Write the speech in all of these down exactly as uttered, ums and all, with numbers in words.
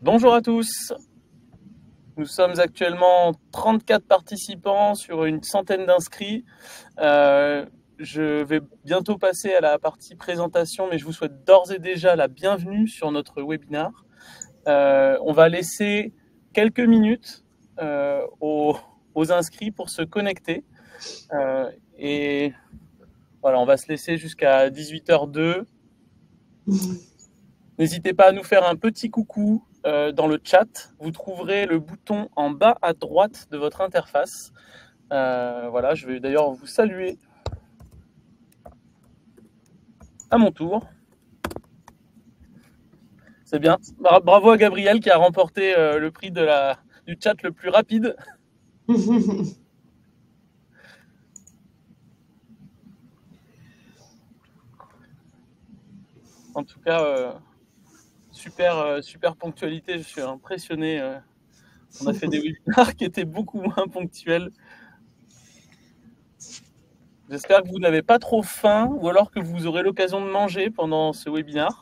Bonjour à tous. Nous sommes actuellement trente-quatre participants sur une centaine d'inscrits. Euh, je vais bientôt passer à la partie présentation, mais je vous souhaite d'ores et déjà la bienvenue sur notre webinaire. Euh, on va laisser quelques minutes euh, aux, aux inscrits pour se connecter. Euh, et voilà, on va se laisser jusqu'à dix-huit heures deux. N'hésitez pas à nous faire un petit coucou euh, dans le chat. Vous trouverez le bouton en bas à droite de votre interface. Euh, voilà, je vais d'ailleurs vous saluer à mon tour. C'est bien. Bravo à Gabriel qui a remporté euh, le prix de la, du chat le plus rapide. En tout cas, euh, super, euh, super ponctualité. Je suis impressionné. Euh, on a fait des webinaires qui étaient beaucoup moins ponctuels. J'espère que vous n'avez pas trop faim ou alors que vous aurez l'occasion de manger pendant ce webinaire.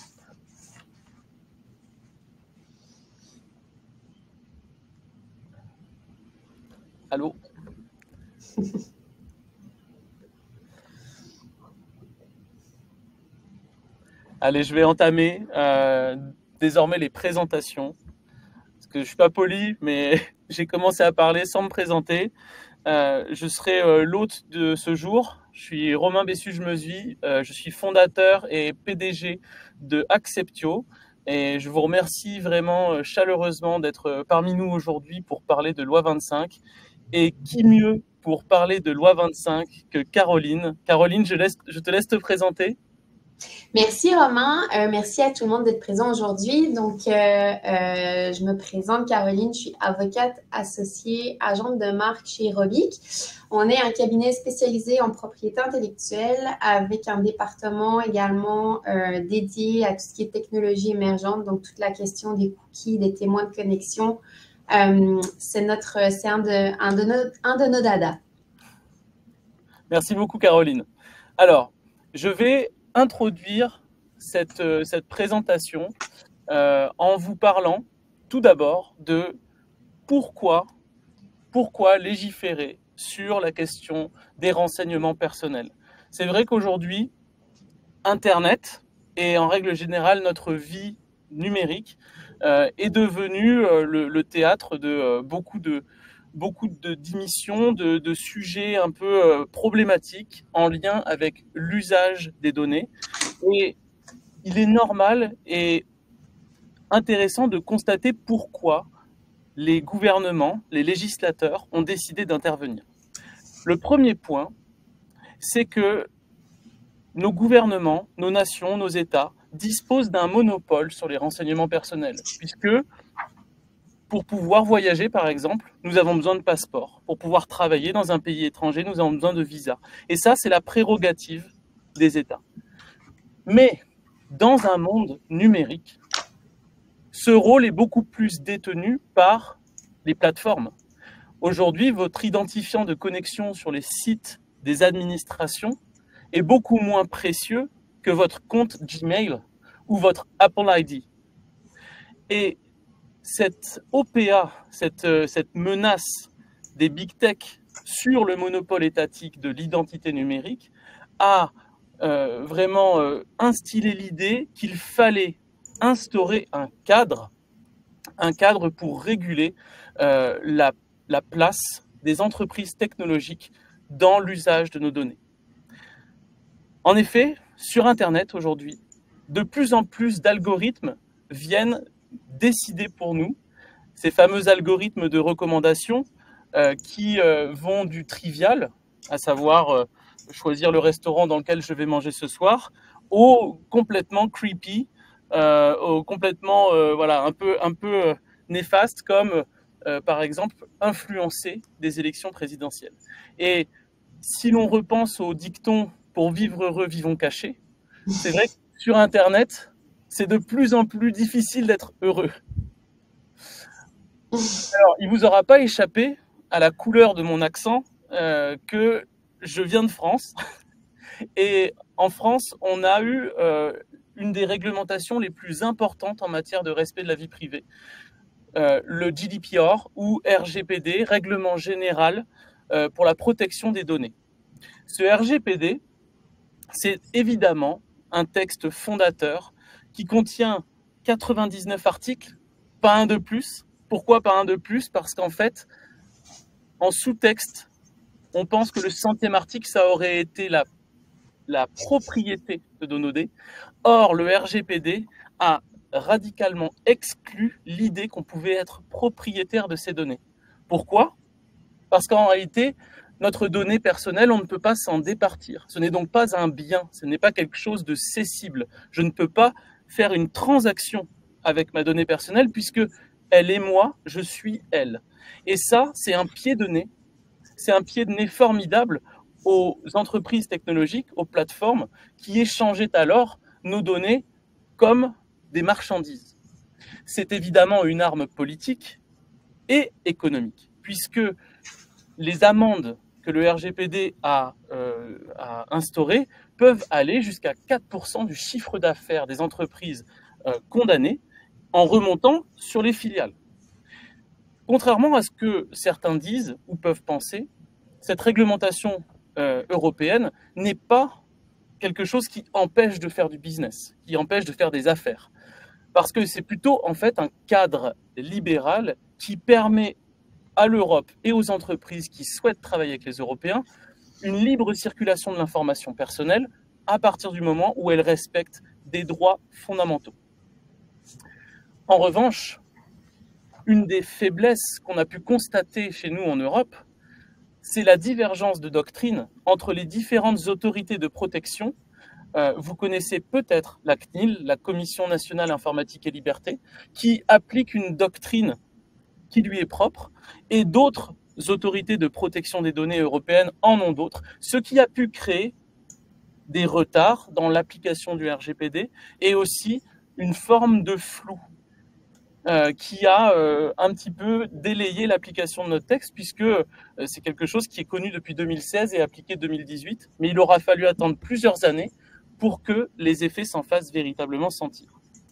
Allô? Allez, je vais entamer euh, désormais les présentations. Parce que je ne suis pas poli, mais j'ai commencé à parler sans me présenter. Euh, je serai euh, l'hôte de ce jour. Je suis Romain Bessuge-Meusy. Euh, je suis fondateur et P D G de Acceptio. Et je vous remercie vraiment euh, chaleureusement d'être parmi nous aujourd'hui pour parler de loi vingt-cinq. Et qui mieux pour parler de loi vingt-cinq que Caroline. Caroline, je, laisse, je te laisse te présenter. Merci Romain, euh, merci à tout le monde d'être présent aujourd'hui. Donc, euh, euh, je me présente Caroline, je suis avocate associée, agente de marque chez Robic. On est un cabinet spécialisé en propriété intellectuelle avec un département également euh, dédié à tout ce qui est technologie émergente, donc toute la question des cookies, des témoins de connexion. Euh, c'est notre, c'est un de, un de nos, un de nos dada. Merci beaucoup Caroline. Alors, je vais introduire cette, euh, cette présentation euh, en vous parlant tout d'abord de pourquoi, pourquoi légiférer sur la question des renseignements personnels. C'est vrai qu'aujourd'hui, Internet et en règle générale notre vie numérique euh, est devenu euh, le, le théâtre de euh, beaucoup de beaucoup de d'émissions, de, de sujets un peu euh, problématiques en lien avec l'usage des données. Et il est normal et intéressant de constater pourquoi les gouvernements, les législateurs ont décidé d'intervenir. Le premier point, c'est que nos gouvernements, nos nations, nos États disposent d'un monopole sur les renseignements personnels, puisque pour pouvoir voyager, par exemple, nous avons besoin de passeport. Pour pouvoir travailler dans un pays étranger, nous avons besoin de visa. Et ça, c'est la prérogative des États. Mais dans un monde numérique, ce rôle est beaucoup plus détenu par les plateformes. Aujourd'hui, votre identifiant de connexion sur les sites des administrations est beaucoup moins précieux que votre compte Gmail ou votre Apple I D. Et cette O P A, cette, cette menace des big tech sur le monopole étatique de l'identité numérique a euh, vraiment euh, instillé l'idée qu'il fallait instaurer un cadre, un cadre pour réguler euh, la, la place des entreprises technologiques dans l'usage de nos données. En effet, sur Internet aujourd'hui, de plus en plus d'algorithmes viennent décider pour nous, ces fameux algorithmes de recommandation euh, qui euh, vont du trivial, à savoir euh, choisir le restaurant dans lequel je vais manger ce soir, au complètement creepy, euh, au complètement euh, voilà, un peu, un peu euh, néfaste, comme euh, par exemple influencer des élections présidentielles. Et si l'on repense au dicton « pour vivre heureux, vivons cachés », c'est vrai que sur Internet, c'est de plus en plus difficile d'être heureux. Alors, il ne vous aura pas échappé à la couleur de mon accent euh, que je viens de France. Et en France, on a eu euh, une des réglementations les plus importantes en matière de respect de la vie privée. Euh, le G D P R ou R G P D, Règlement général euh, pour la protection des données. Ce R G P D, c'est évidemment un texte fondateur qui contient quatre-vingt-dix-neuf articles, pas un de plus. Pourquoi pas un de plus? Parce qu'en fait, en sous-texte, on pense que le centième article, ça aurait été la, la propriété de nos données. Or, le R G P D a radicalement exclu l'idée qu'on pouvait être propriétaire de ces données. Pourquoi? Parce qu'en réalité, notre donnée personnelle, on ne peut pas s'en départir. Ce n'est donc pas un bien, ce n'est pas quelque chose de cessible. Je ne peux pas faire une transaction avec ma donnée personnelle puisque elle est moi, je suis elle. Et ça, c'est un pied de nez. C'est un pied de nez formidable aux entreprises technologiques, aux plateformes qui échangeaient alors nos données comme des marchandises. C'est évidemment une arme politique et économique, puisque les amendes que le R G P D a, euh, a instaurées peuvent aller jusqu'à quatre pour cent du chiffre d'affaires des entreprises euh, condamnées en remontant sur les filiales. Contrairement à ce que certains disent ou peuvent penser, cette réglementation euh, européenne n'est pas quelque chose qui empêche de faire du business, qui empêche de faire des affaires. Parce que c'est plutôt en fait un cadre libéral qui permet à l'Europe et aux entreprises qui souhaitent travailler avec les Européens une libre circulation de l'information personnelle à partir du moment où elle respecte des droits fondamentaux. En revanche, une des faiblesses qu'on a pu constater chez nous en Europe, c'est la divergence de doctrine entre les différentes autorités de protection. Euh, vous connaissez peut-être la C N I L, la Commission nationale informatique et liberté, qui applique une doctrine qui lui est propre, et d'autres autorités de protection des données européennes en ont d'autres, ce qui a pu créer des retards dans l'application du R G P D et aussi une forme de flou euh, qui a euh, un petit peu délayé l'application de notre texte, puisque euh, c'est quelque chose qui est connu depuis deux mille seize et appliqué deux mille dix-huit, mais il aura fallu attendre plusieurs années pour que les effets s'en fassent véritablement sentir.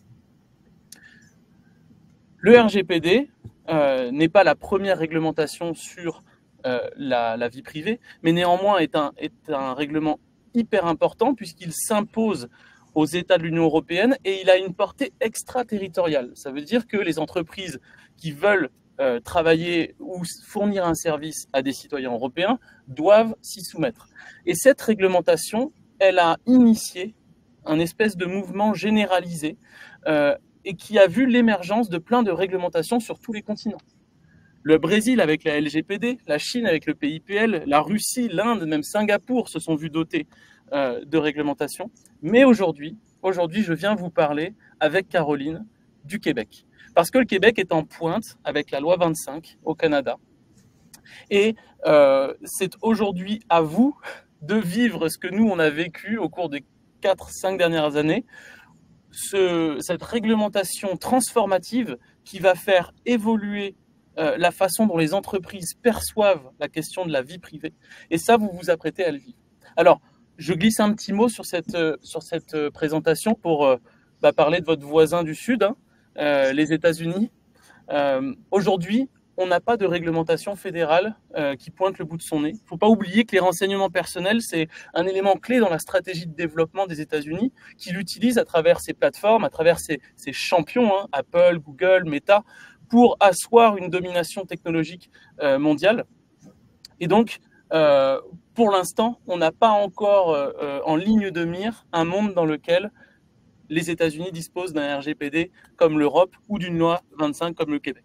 Le R G P D euh, n'est pas la première réglementation sur euh, la, la vie privée, mais néanmoins est un, est un règlement hyper important puisqu'il s'impose aux États de l'Union européenne et il a une portée extraterritoriale. Ça veut dire que les entreprises qui veulent euh, travailler ou fournir un service à des citoyens européens doivent s'y soumettre. Et cette réglementation, elle a initié un espèce de mouvement généralisé euh, et qui a vu l'émergence de plein de réglementations sur tous les continents. Le Brésil avec la L G P D, la Chine avec le P I P L, la Russie, l'Inde, même Singapour se sont vus dotés euh, de réglementations. Mais aujourd'hui, aujourd'hui, je viens vous parler avec Caroline du Québec. Parce que le Québec est en pointe avec la loi vingt-cinq au Canada. Et euh, c'est aujourd'hui à vous de vivre ce que nous, on a vécu au cours des quatre cinq dernières années, ce, cette réglementation transformative qui va faire évoluer euh, la façon dont les entreprises perçoivent la question de la vie privée. Et ça, vous vous apprêtez à le vivre. Alors, je glisse un petit mot sur cette, euh, sur cette euh, présentation pour euh, bah, parler de votre voisin du Sud, hein, euh, les États-Unis. Euh, aujourd'hui, on n'a pas de réglementation fédérale euh, qui pointe le bout de son nez. Il ne faut pas oublier que les renseignements personnels, c'est un élément clé dans la stratégie de développement des États-Unis, qui l'utilisent à travers ces plateformes, à travers ces, ces champions, hein, Apple, Google, Meta, pour asseoir une domination technologique euh, mondiale. Et donc, euh, pour l'instant, on n'a pas encore euh, en ligne de mire un monde dans lequel les États-Unis disposent d'un R G P D comme l'Europe ou d'une loi vingt-cinq comme le Québec.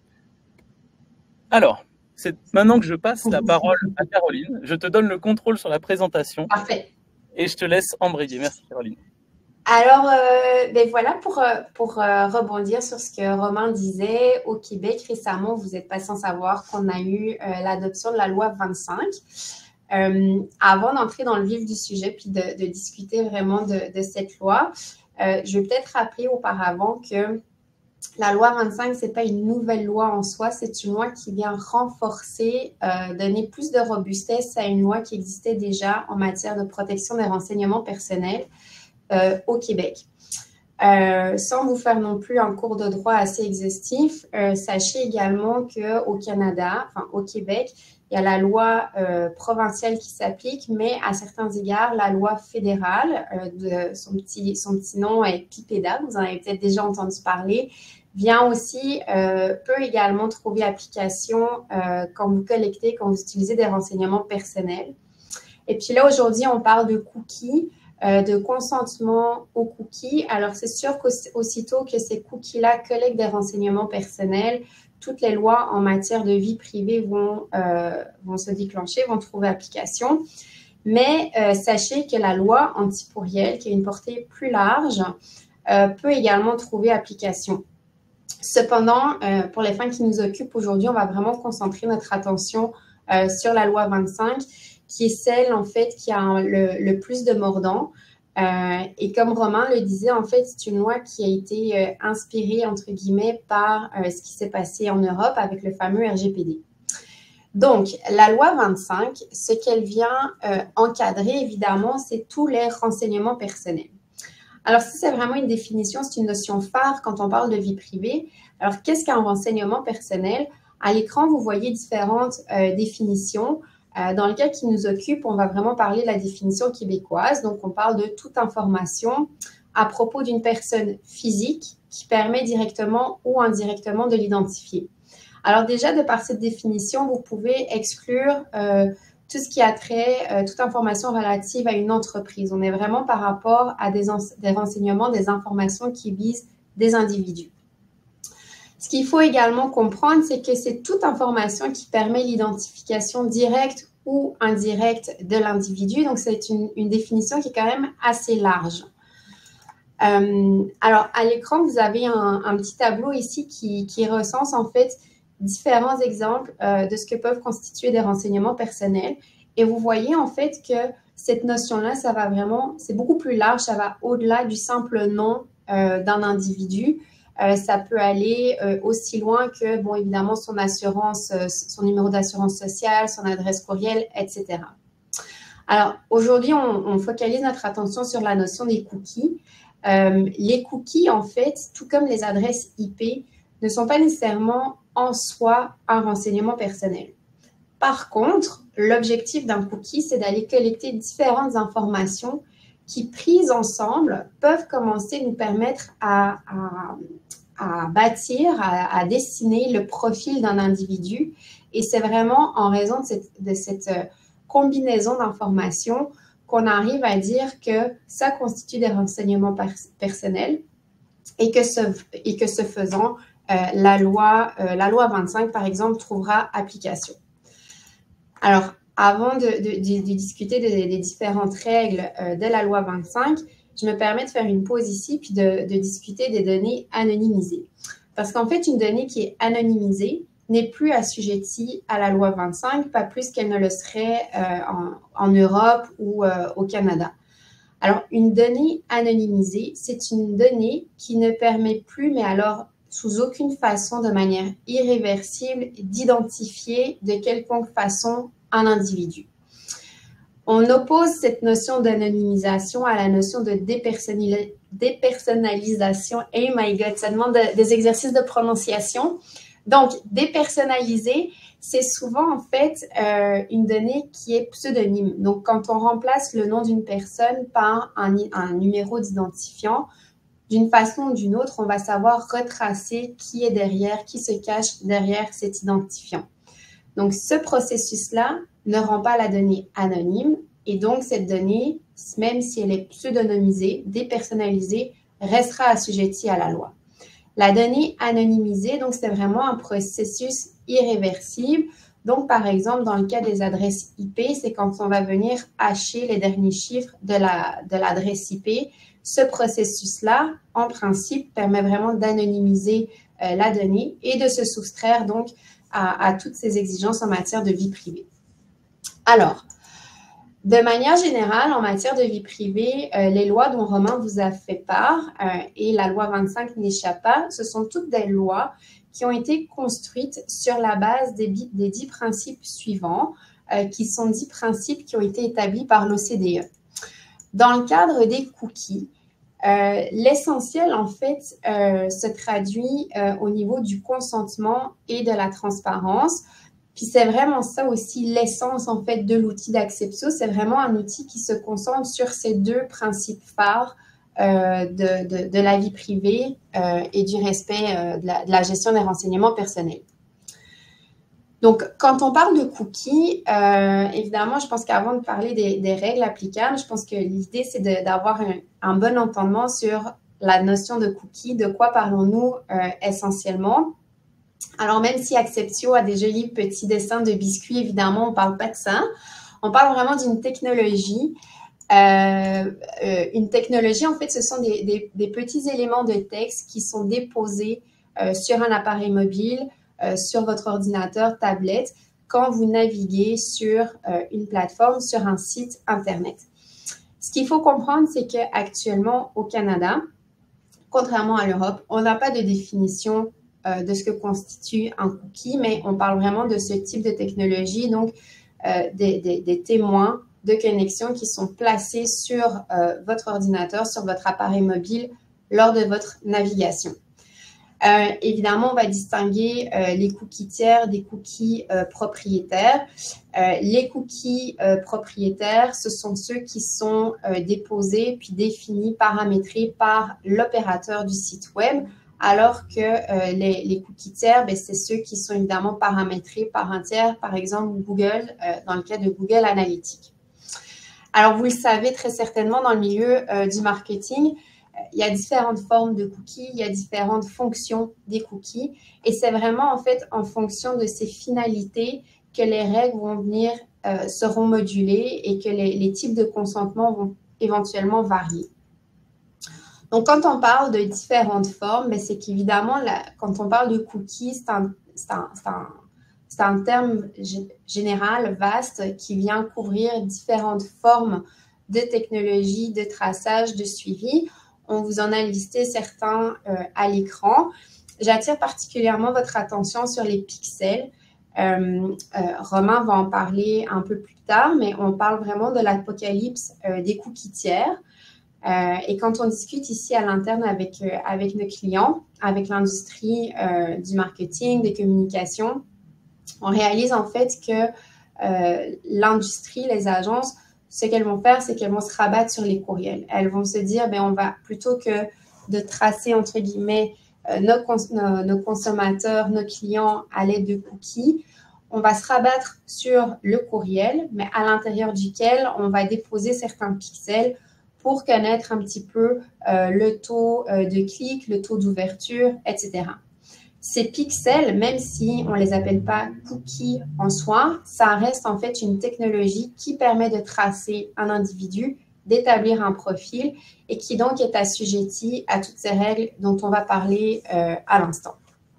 Alors, c'est maintenant que je passe la parole à Caroline. Je te donne le contrôle sur la présentation. Parfait. Et je te laisse embrayer. Merci, Caroline. Alors, euh, ben voilà, pour, pour euh, rebondir sur ce que Romain disait, au Québec, récemment, vous n'êtes pas sans savoir qu'on a eu euh, l'adoption de la loi vingt-cinq. Euh, avant d'entrer dans le vif du sujet puis de, de discuter vraiment de, de cette loi, euh, je vais peut-être rappeler auparavant que la loi vingt-cinq, ce n'est pas une nouvelle loi en soi, c'est une loi qui vient renforcer, euh, donner plus de robustesse à une loi qui existait déjà en matière de protection des renseignements personnels. euh, au Québec. Euh, sans vous faire non plus un cours de droit assez exhaustif, euh, sachez également qu'au Canada, enfin au Québec, il y a la loi euh, provinciale qui s'applique, mais à certains égards, la loi fédérale, euh, de, son, petit, son petit nom est PIPEDA, vous en avez peut-être déjà entendu parler, vient aussi, euh, peut également trouver application euh, quand vous collectez, quand vous utilisez des renseignements personnels. Et puis là, aujourd'hui, on parle de cookies. Euh, de consentement aux cookies. Alors, c'est sûr qu'aussitôt que ces cookies-là collectent des renseignements personnels, toutes les lois en matière de vie privée vont, euh, vont se déclencher, vont trouver application. Mais euh, sachez que la loi anti-pourriel, qui a une portée plus large, euh, peut également trouver application. Cependant, euh, pour les fins qui nous occupent aujourd'hui, on va vraiment concentrer notre attention euh, sur la loi vingt-cinq, qui est celle, en fait, qui a le, le plus de mordants. Euh, et comme Romain le disait, en fait, c'est une loi qui a été euh, inspirée, entre guillemets, par euh, ce qui s'est passé en Europe avec le fameux R G P D. Donc, la loi vingt-cinq, ce qu'elle vient euh, encadrer, évidemment, c'est tous les renseignements personnels. Alors, si c'est vraiment une définition, c'est une notion phare quand on parle de vie privée. Alors, qu'est-ce qu'un renseignement personnel? À l'écran, vous voyez différentes euh, définitions. Dans le cas qui nous occupe, on va vraiment parler de la définition québécoise. Donc, on parle de toute information à propos d'une personne physique qui permet directement ou indirectement de l'identifier. Alors déjà, de par cette définition, vous pouvez exclure euh, tout ce qui a trait, euh, toute information relative à une entreprise. On est vraiment par rapport à des, des renseignements, des informations qui visent des individus. Ce qu'il faut également comprendre, c'est que c'est toute information qui permet l'identification directe ou indirecte de l'individu. Donc, c'est une, une définition qui est quand même assez large. Euh, alors, à l'écran, vous avez un, un petit tableau ici qui, qui recense en fait différents exemples euh, de ce que peuvent constituer des renseignements personnels. Et vous voyez en fait que cette notion-là, ça va vraiment, c'est beaucoup plus large, ça va au-delà du simple nom euh, d'un individu. Euh, ça peut aller euh, aussi loin que, bon, évidemment, son assurance, euh, son numéro d'assurance sociale, son adresse courriel, et cetera. Alors, aujourd'hui, on, on focalise notre attention sur la notion des cookies. Euh, les cookies, en fait, tout comme les adresses I P, ne sont pas nécessairement en soi un renseignement personnel. Par contre, l'objectif d'un cookie, c'est d'aller collecter différentes informations qui, prises ensemble, peuvent commencer à nous permettre à, à, à bâtir, à, à dessiner le profil d'un individu. Et c'est vraiment en raison de cette, de cette combinaison d'informations qu'on arrive à dire que ça constitue des renseignements pers personnels et que ce, et que ce faisant, euh, la, loi, euh, la loi vingt-cinq, par exemple, trouvera application. Alors, avant de, de, de, de discuter des, des différentes règles euh, de la loi vingt-cinq, je me permets de faire une pause ici puis de, de discuter des données anonymisées. Parce qu'en fait, une donnée qui est anonymisée n'est plus assujettie à la loi vingt-cinq, pas plus qu'elle ne le serait euh, en, en Europe ou euh, au Canada. Alors, une donnée anonymisée, c'est une donnée qui ne permet plus, mais alors sous aucune façon, de manière irréversible, d'identifier de quelconque façon un individu. On oppose cette notion d'anonymisation à la notion de dépersonnali- dépersonnalisation. Hey my God, ça demande de, des exercices de prononciation. Donc, dépersonnaliser, c'est souvent en fait euh, une donnée qui est pseudonyme. Donc, quand on remplace le nom d'une personne par un, un numéro d'identifiant, d'une façon ou d'une autre, on va savoir retracer qui est derrière, qui se cache derrière cet identifiant. Donc, ce processus-là ne rend pas la donnée anonyme et donc cette donnée, même si elle est pseudonymisée, dépersonnalisée, restera assujettie à la loi. La donnée anonymisée, donc, c'est vraiment un processus irréversible. Donc, par exemple, dans le cas des adresses I P, c'est quand on va venir hacher les derniers chiffres de la, de l'adresse I P. Ce processus-là, en principe, permet vraiment d'anonymiser euh, la donnée et de se soustraire donc à, à toutes ces exigences en matière de vie privée. Alors, de manière générale, en matière de vie privée, euh, les lois dont Romain vous a fait part euh, et la loi vingt-cinq n'échappe pas, ce sont toutes des lois qui ont été construites sur la base des, des dix principes suivants, euh, qui sont dix principes qui ont été établis par l'O C D E. Dans le cadre des cookies, Euh, l'essentiel, en fait, euh, se traduit euh, au niveau du consentement et de la transparence. Puis c'est vraiment ça aussi l'essence, en fait, de l'outil d'Acceptio. C'est vraiment un outil qui se concentre sur ces deux principes phares euh, de, de, de la vie privée euh, et du respect euh, de, la, de la gestion des renseignements personnels. Donc, quand on parle de cookies, euh, évidemment, je pense qu'avant de parler des, des règles applicables, je pense que l'idée, c'est d'avoir un, un bon entendement sur la notion de cookie, de quoi parlons-nous euh, essentiellement. Alors, même si Acceptio a des jolis petits dessins de biscuits, évidemment, on ne parle pas de ça. On parle vraiment d'une technologie. Euh, euh, une technologie, en fait, ce sont des, des, des petits éléments de texte qui sont déposés euh, sur un appareil mobile, Euh, sur votre ordinateur, tablette, quand vous naviguez sur euh, une plateforme, sur un site Internet. Ce qu'il faut comprendre, c'est qu'actuellement, au Canada, contrairement à l'Europe, on n'a pas de définition euh, de ce que constitue un cookie, mais on parle vraiment de ce type de technologie, donc euh, des, des, des témoins de connexion qui sont placés sur euh, votre ordinateur, sur votre appareil mobile lors de votre navigation. Euh, évidemment, on va distinguer euh, les cookies tiers des cookies euh, propriétaires. Euh, les cookies euh, propriétaires, ce sont ceux qui sont euh, déposés puis définis, paramétrés par l'opérateur du site web, alors que euh, les, les cookies tiers, ben, c'est ceux qui sont évidemment paramétrés par un tiers, par exemple Google, euh, dans le cas de Google Analytics. Alors, vous le savez très certainement dans le milieu euh, du marketing, il y a différentes formes de cookies, il y a différentes fonctions des cookies et c'est vraiment en fait en fonction de ces finalités que les règles vont venir, euh, seront modulées et que les, les types de consentement vont éventuellement varier. Donc, quand on parle de différentes formes, c'est qu'évidemment, quand on parle de cookies, c'est un, un, un, un terme général, vaste, qui vient couvrir différentes formes de technologies, de traçage, de suivi. On vous en a listé certains euh, à l'écran. J'attire particulièrement votre attention sur les pixels. Euh, euh, Romain va en parler un peu plus tard, mais on parle vraiment de l'apocalypse euh, des cookies tiers. Euh, et quand on discute ici à l'interne avec, euh, avec nos clients, avec l'industrie euh, du marketing, des communications, on réalise en fait que euh, l'industrie, les agences, ce qu'elles vont faire, c'est qu'elles vont se rabattre sur les courriels. Elles vont se dire, ben, on va, plutôt que de tracer, entre guillemets, euh, nos, cons nos, nos consommateurs, nos clients à l'aide de cookies, on va se rabattre sur le courriel, mais à l'intérieur duquel on va déposer certains pixels pour connaître un petit peu euh, le taux euh, de clic, le taux d'ouverture, et cetera. Ces pixels, même si on ne les appelle pas cookies en soi, ça reste en fait une technologie qui permet de tracer un individu, d'établir un profil et qui donc est assujetti à toutes ces règles dont on va parler euh, à l'instant.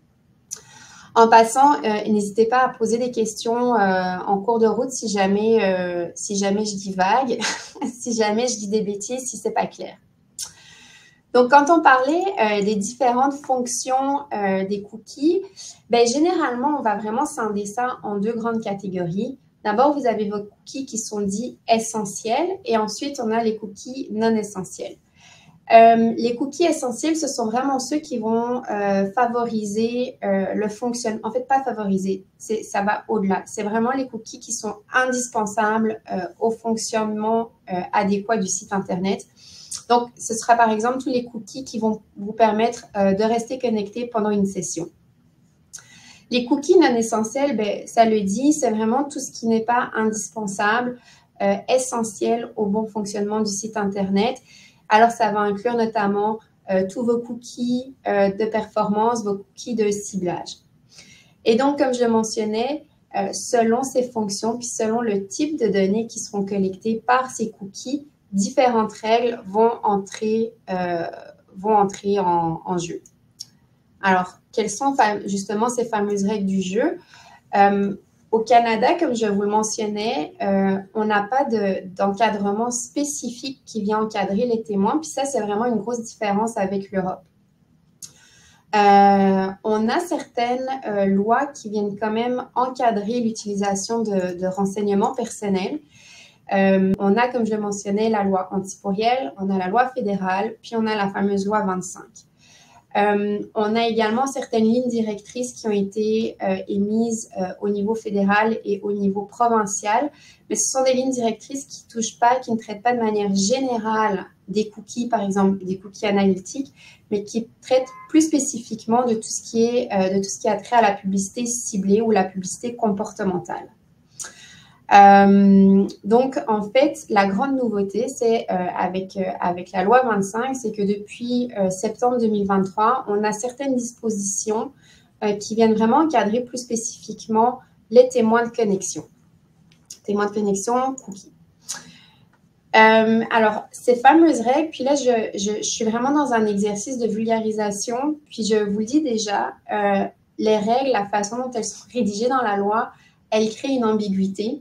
En passant, euh, n'hésitez pas à poser des questions euh, en cours de route si jamais, euh, si jamais je divague, si jamais je dis des bêtises, si ce n'est pas clair. Donc, quand on parlait euh, des différentes fonctions euh, des cookies, ben, généralement, on va vraiment scinder ça en deux grandes catégories. D'abord, vous avez vos cookies qui sont dits essentiels et ensuite, on a les cookies non essentiels. Euh, les cookies essentiels, ce sont vraiment ceux qui vont euh, favoriser euh, le fonctionnement. En fait, pas favoriser, ça va au-delà. C'est vraiment les cookies qui sont indispensables euh, au fonctionnement euh, adéquat du site Internet. Donc, ce sera par exemple tous les cookies qui vont vous permettre euh, de rester connecté pendant une session. Les cookies non essentiels, ben, ça le dit, c'est vraiment tout ce qui n'est pas indispensable, euh, essentiel au bon fonctionnement du site Internet. Alors, ça va inclure notamment euh, tous vos cookies euh, de performance, vos cookies de ciblage. Et donc, comme je le mentionnais, euh, selon ces fonctions, puis selon le type de données qui seront collectées par ces cookies, différentes règles vont entrer, euh, vont entrer en, en jeu. Alors, quelles sont justement ces fameuses règles du jeu? Euh, au Canada, comme je vous le mentionnais, euh, on n'a pas d'encadrement spécifique qui vient encadrer les témoins, puis ça, c'est vraiment une grosse différence avec l'Europe. Euh, on a certaines euh, lois qui viennent quand même encadrer l'utilisation de, de renseignements personnels. Euh, on a, comme je le mentionnais, la loi antipourrielle, on a la loi fédérale, puis on a la fameuse loi vingt-cinq. Euh, on a également certaines lignes directrices qui ont été euh, émises euh, au niveau fédéral et au niveau provincial, mais ce sont des lignes directrices qui ne touchent pas, qui ne traitent pas de manière générale des cookies, par exemple des cookies analytiques, mais qui traitent plus spécifiquement de tout ce qui est, euh, de tout ce qui a trait à la publicité ciblée ou la publicité comportementale. Euh, donc, en fait, la grande nouveauté, c'est euh, avec, euh, avec la loi vingt-cinq, c'est que depuis euh, septembre deux mille vingt-trois, on a certaines dispositions euh, qui viennent vraiment encadrer plus spécifiquement les témoins de connexion. Témoins de connexion, cookies. Euh, alors, ces fameuses règles, puis là, je, je, je suis vraiment dans un exercice de vulgarisation, puis je vous le dis déjà, euh, les règles, la façon dont elles sont rédigées dans la loi, elles créent une ambiguïté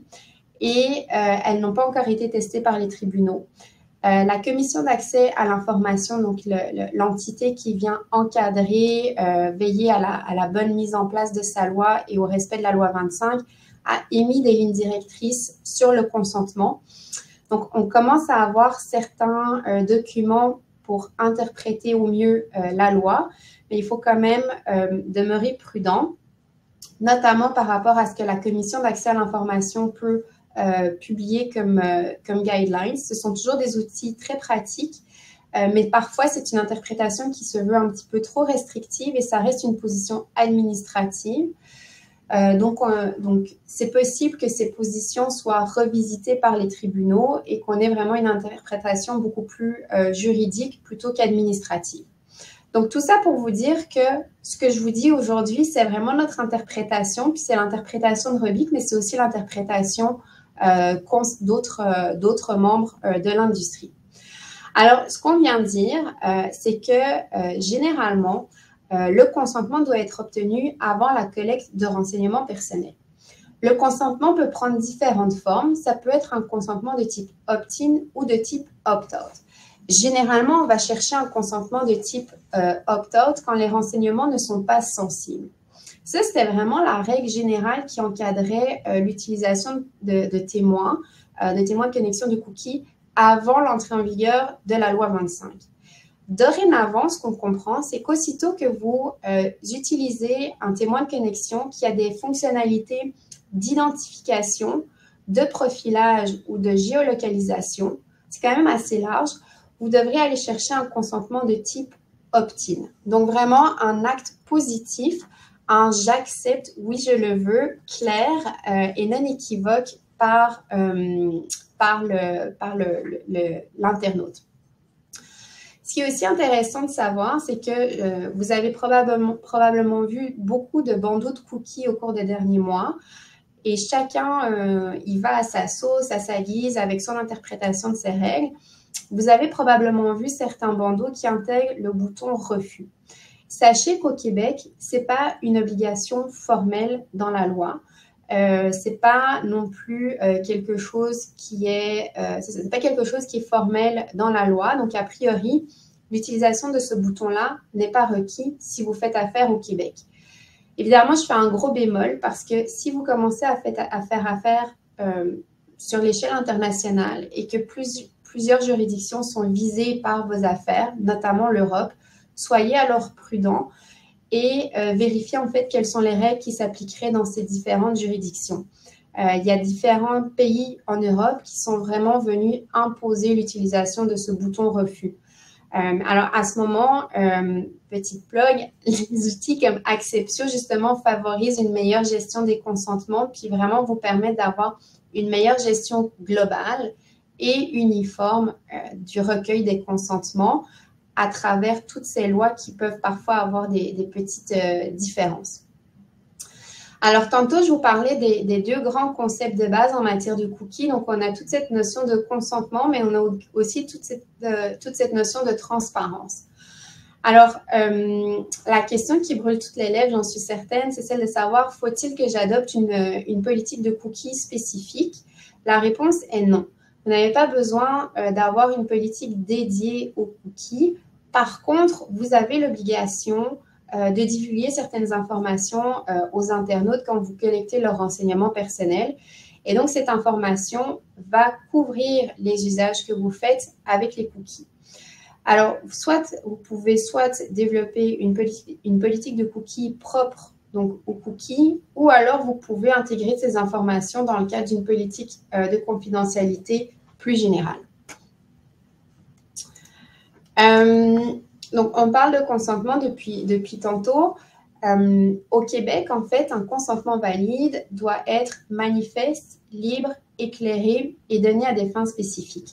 et euh, elles n'ont pas encore été testées par les tribunaux. Euh, la commission d'accès à l'information, donc l'entité qui vient encadrer, euh, veiller à la, à la bonne mise en place de sa loi et au respect de la loi vingt-cinq, a émis des lignes directrices sur le consentement. Donc, on commence à avoir certains euh, documents pour interpréter au mieux euh, la loi, mais il faut quand même euh, demeurer prudent, notamment par rapport à ce que la commission d'accès à l'information peut euh, publier comme, euh, comme guidelines. Ce sont toujours des outils très pratiques, euh, mais parfois c'est une interprétation qui se veut un petit peu trop restrictive et ça reste une position administrative. Euh, donc, on, donc, c'est possible que ces positions soient revisitées par les tribunaux et qu'on ait vraiment une interprétation beaucoup plus euh, juridique plutôt qu'administrative. Donc, tout ça pour vous dire que ce que je vous dis aujourd'hui, c'est vraiment notre interprétation, puis c'est l'interprétation de Robic, mais c'est aussi l'interprétation euh, d'autres euh, d'autres membres euh, de l'industrie. Alors, ce qu'on vient de dire, euh, c'est que euh, généralement, euh, le consentement doit être obtenu avant la collecte de renseignements personnels. Le consentement peut prendre différentes formes. Ça peut être un consentement de type opt-in ou de type opt-out. Généralement, on va chercher un consentement de type euh, opt-out quand les renseignements ne sont pas sensibles. Ça, c'était vraiment la règle générale qui encadrait euh, l'utilisation de, de témoins, euh, de témoins de connexion de cookies avant l'entrée en vigueur de la loi vingt-cinq. Dorénavant, ce qu'on comprend, c'est qu'aussitôt que vous euh, utilisez un témoin de connexion qui a des fonctionnalités d'identification, de profilage ou de géolocalisation, c'est quand même assez large, vous devrez aller chercher un consentement de type opt-in. Donc, vraiment un acte positif, un « j'accepte, oui, je le veux » clair euh, et non équivoque par, euh, par le, par le, le, l'internaute. Ce qui est aussi intéressant de savoir, c'est que euh, vous avez probablement, probablement vu beaucoup de bandeaux de cookies au cours des derniers mois et chacun euh, y va à sa sauce, à sa guise, avec son interprétation de ces règles. Vous avez probablement vu certains bandeaux qui intègrent le bouton « Refus ». Sachez qu'au Québec, ce n'est pas une obligation formelle dans la loi. Euh, ce n'est pas non plus euh, quelque chose qui est, euh, c'est pas quelque chose qui est formel dans la loi. Donc, a priori, l'utilisation de ce bouton-là n'est pas requis si vous faites affaire au Québec. Évidemment, je fais un gros bémol parce que si vous commencez à, fait, à faire affaire euh, sur l'échelle internationale et que plus, plusieurs juridictions sont visées par vos affaires, notamment l'Europe, soyez alors prudents et euh, vérifiez en fait quelles sont les règles qui s'appliqueraient dans ces différentes juridictions. Euh, il y a différents pays en Europe qui sont vraiment venus imposer l'utilisation de ce bouton refus. Euh, alors, à ce moment, euh, petite plug, les outils comme Acceptio, justement, favorisent une meilleure gestion des consentements puis vraiment vous permettent d'avoir une meilleure gestion globale et uniforme euh, du recueil des consentements à travers toutes ces lois qui peuvent parfois avoir des, des petites euh, différences. Alors, tantôt, je vous parlais des, des deux grands concepts de base en matière de cookies. Donc, on a toute cette notion de consentement, mais on a aussi toute cette, euh, toute cette notion de transparence. Alors, euh, la question qui brûle toutes les lèvres, j'en suis certaine, c'est celle de savoir, faut-il que j'adopte une, une politique de cookies spécifique? La réponse est non. Vous n'avez pas besoin euh, d'avoir une politique dédiée aux cookies. Par contre, vous avez l'obligation euh, de divulguer certaines informations euh, aux internautes quand vous collectez leurs renseignements personnels. Et donc, cette information va couvrir les usages que vous faites avec les cookies. Alors, soit vous pouvez soit développer une, politi une politique de cookies propre donc aux cookies, ou alors vous pouvez intégrer ces informations dans le cadre d'une politique euh, de confidentialité plus générale. Euh, donc, on parle de consentement depuis, depuis tantôt. Euh, au Québec, en fait, un consentement valide doit être manifeste, libre, éclairé et donné à des fins spécifiques.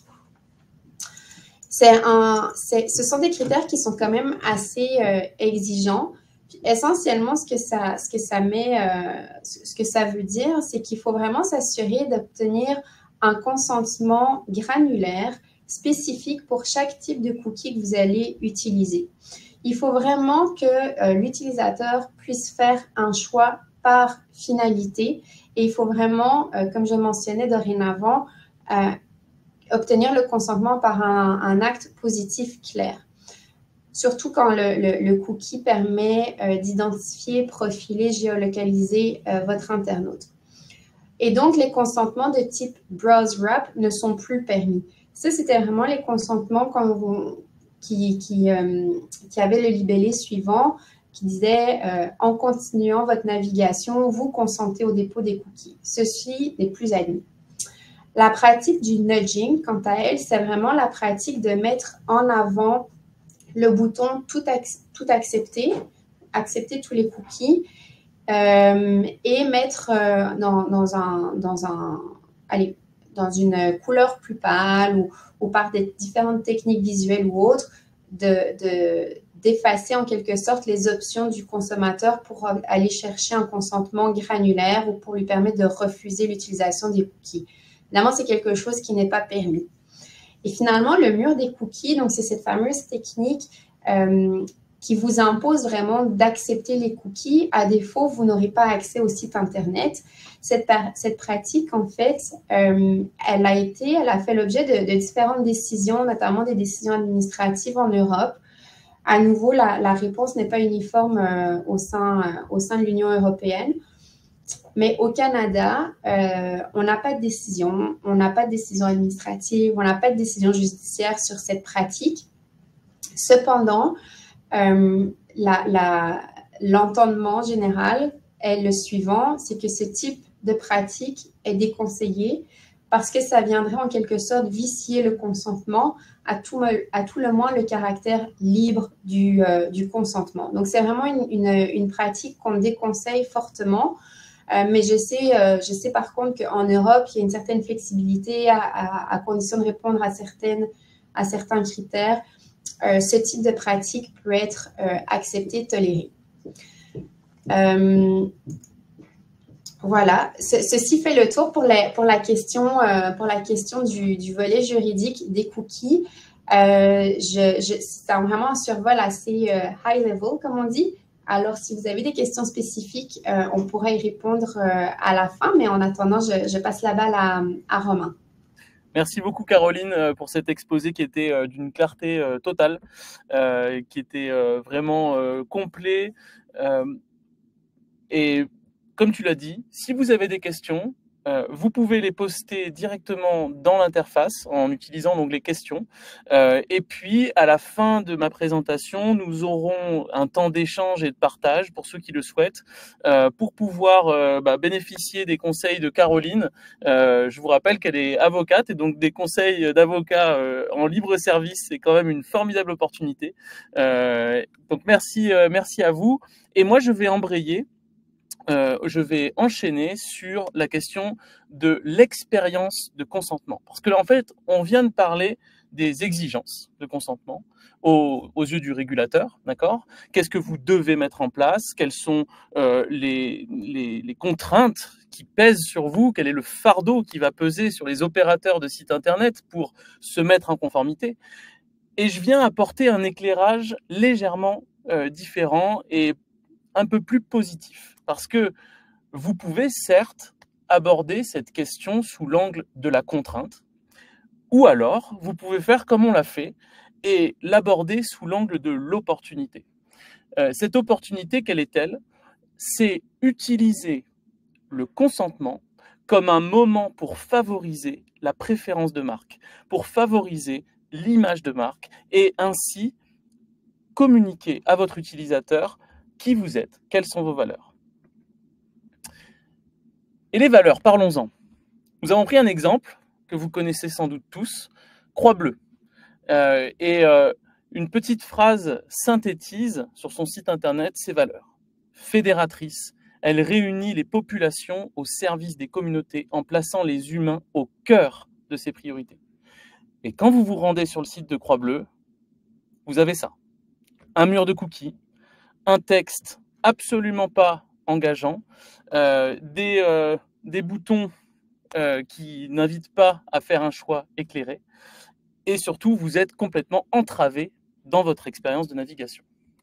C'est un, c'est, ce sont des critères qui sont quand même assez euh, exigeants. Puis essentiellement, ce que ça, ce que ça met, euh, ce que ça veut dire, c'est qu'il faut vraiment s'assurer d'obtenir un consentement granulaire spécifique pour chaque type de cookie que vous allez utiliser. Il faut vraiment que euh, l'utilisateur puisse faire un choix par finalité et il faut vraiment, euh, comme je mentionnais dorénavant, euh, obtenir le consentement par un, un acte positif clair. Surtout quand le, le, le cookie permet euh, d'identifier, profiler, géolocaliser euh, votre internaute. Et donc, les consentements de type Browse Wrap ne sont plus permis. Ça, c'était vraiment les consentements quand vous, qui, qui, euh, qui avaient le libellé suivant, qui disait euh, « En continuant votre navigation, vous consentez au dépôt des cookies. Ceci n'est plus admis. » La pratique du nudging, quant à elle, c'est vraiment la pratique de mettre en avant le bouton tout, ac tout accepter, accepter tous les cookies euh, et mettre euh, dans, dans, un, dans, un, allez, dans une couleur plus pâle ou, ou par des différentes techniques visuelles ou autres, de, de, d'effacer en quelque sorte les options du consommateur pour aller chercher un consentement granulaire ou pour lui permettre de refuser l'utilisation des cookies. Évidemment, c'est quelque chose qui n'est pas permis. Et finalement, le mur des cookies, donc c'est cette fameuse technique euh, qui vous impose vraiment d'accepter les cookies. À défaut, vous n'aurez pas accès au site Internet. Cette, cette pratique, en fait, euh, elle a été, elle a fait l'objet de, de différentes décisions, notamment des décisions administratives en Europe. À nouveau, la, la réponse n'est pas uniforme euh, au sein, euh, au sein de l'Union européenne. Mais au Canada, euh, on n'a pas de décision, on n'a pas de décision administrative, on n'a pas de décision judiciaire sur cette pratique. Cependant, euh, l'entendement général est le suivant, c'est que ce type de pratique est déconseillé parce que ça viendrait en quelque sorte vicier le consentement, à tout, à tout le moins le caractère libre du, euh, du consentement. Donc, c'est vraiment une, une, une pratique qu'on déconseille fortement. Euh, mais je sais, euh, je sais par contre qu'en Europe, il y a une certaine flexibilité à, à, à condition de répondre à, certaines, à certains critères. Euh, ce type de pratique peut être euh, accepté, toléré. Euh, voilà, Ce, ceci fait le tour pour, les, pour la question, euh, pour la question du, du volet juridique des cookies. Euh, je, je, c'est vraiment un survol assez euh, high level, comme on dit. Alors, si vous avez des questions spécifiques, euh, on pourra y répondre euh, à la fin, mais en attendant, je, je passe la balle à, à Romain. Merci beaucoup, Caroline, pour cet exposé qui était d'une clarté totale, euh, qui était euh, vraiment euh, complet. Euh, et comme tu l'as dit, si vous avez des questions, Euh, vous pouvez les poster directement dans l'interface en utilisant l'onglet questions. Euh, et puis, à la fin de ma présentation, nous aurons un temps d'échange et de partage pour ceux qui le souhaitent, euh, pour pouvoir euh, bah, bénéficier des conseils de Caroline. Euh, je vous rappelle qu'elle est avocate et donc des conseils d'avocat euh, en libre service, c'est quand même une formidable opportunité. Euh, donc, merci, euh, merci à vous. Et moi, je vais embrayer. Euh, je vais enchaîner sur la question de l'expérience de consentement. Parce que, en fait, on vient de parler des exigences de consentement aux, aux yeux du régulateur, d'accord? Qu'est-ce que vous devez mettre en place? Quelles sont euh, les, les, les contraintes qui pèsent sur vous? Quel est le fardeau qui va peser sur les opérateurs de sites Internet pour se mettre en conformité? Et je viens apporter un éclairage légèrement euh, différent et un peu plus positif, parce que vous pouvez certes aborder cette question sous l'angle de la contrainte, ou alors vous pouvez faire comme on l'a fait et l'aborder sous l'angle de l'opportunité. Euh, cette opportunité, quelle est-elle? C'est utiliser le consentement comme un moment pour favoriser la préférence de marque, pour favoriser l'image de marque et ainsi communiquer à votre utilisateur qui vous êtes, quelles sont vos valeurs. Et les valeurs, parlons-en. Nous avons pris un exemple que vous connaissez sans doute tous, Croix Bleue. Euh, et euh, une petite phrase synthétise sur son site internet ses valeurs. Fédératrice, elle réunit les populations au service des communautés en plaçant les humains au cœur de ses priorités. Et quand vous vous rendez sur le site de Croix Bleue, vous avez ça. Un mur de cookies, un texte absolument pas engageant, euh, des, euh, des boutons euh, qui n'invitent pas à faire un choix éclairé, et surtout, vous êtes complètement entravé dans votre expérience de navigation.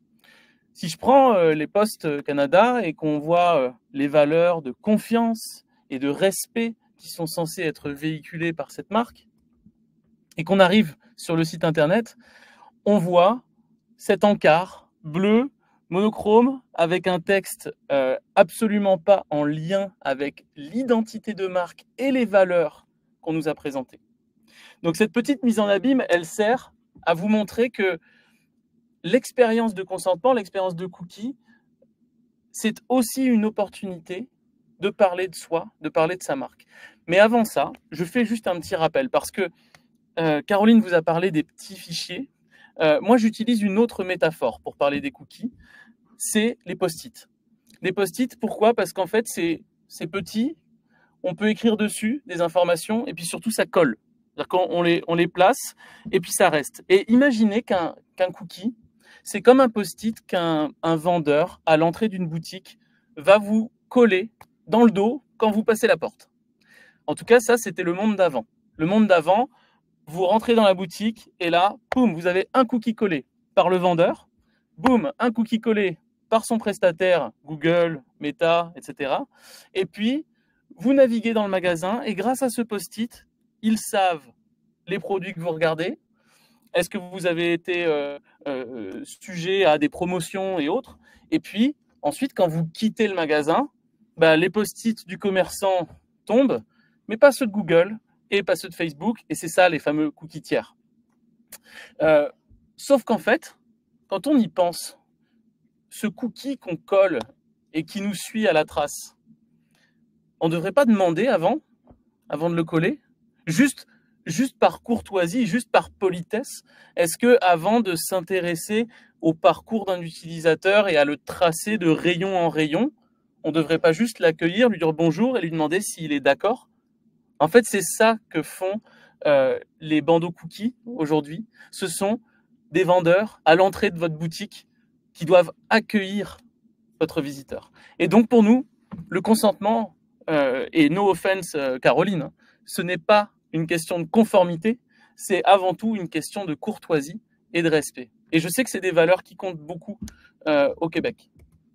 Si je prends euh, les Postes Canada et qu'on voit euh, les valeurs de confiance et de respect qui sont censées être véhiculées par cette marque, et qu'on arrive sur le site internet, on voit cet encart bleu, monochrome, avec un texte euh, absolument pas en lien avec l'identité de marque et les valeurs qu'on nous a présentées. Donc cette petite mise en abîme, elle sert à vous montrer que l'expérience de consentement, l'expérience de cookie, c'est aussi une opportunité de parler de soi, de parler de sa marque. Mais avant ça, je fais juste un petit rappel parce que euh, Caroline vous a parlé des petits fichiers. Euh, moi, j'utilise une autre métaphore pour parler des cookies, c'est les post-it. Les post-it, pourquoi? Parce qu'en fait, c'est petit, on peut écrire dessus des informations et puis surtout, ça colle. C'est-à-dire qu'on les, on les place et puis ça reste. Et imaginez qu'un qu'un cookie, c'est comme un post-it qu'un un vendeur à l'entrée d'une boutique va vous coller dans le dos quand vous passez la porte. En tout cas, ça, c'était le monde d'avant. Le monde d'avant, vous rentrez dans la boutique et là, boum, vous avez un cookie collé par le vendeur, boum, un cookie collé par son prestataire, Google, Meta, et cetera. Et puis, vous naviguez dans le magasin et grâce à ce post-it, ils savent les produits que vous regardez. Est-ce que vous avez été euh, euh, sujet à des promotions et autres? Et puis, ensuite, quand vous quittez le magasin, bah, les post-it du commerçant tombent, mais pas ceux de Google et pas ceux de Facebook. Et c'est ça, les fameux cookies tiers. Euh, sauf qu'en fait, quand on y pense, ce cookie qu'on colle et qui nous suit à la trace, on ne devrait pas demander avant, avant de le coller, juste, juste par courtoisie, juste par politesse, est-ce que avant de s'intéresser au parcours d'un utilisateur et à le tracer de rayon en rayon, on ne devrait pas juste l'accueillir, lui dire bonjour et lui demander s'il est d'accord? En fait, c'est ça que font euh, les bandeaux cookies aujourd'hui. Ce sont des vendeurs à l'entrée de votre boutique qui doivent accueillir votre visiteur. Et donc pour nous, le consentement, euh, et no offense euh, Caroline, ce n'est pas une question de conformité, c'est avant tout une question de courtoisie et de respect. Et je sais que c'est des valeurs qui comptent beaucoup euh, au Québec.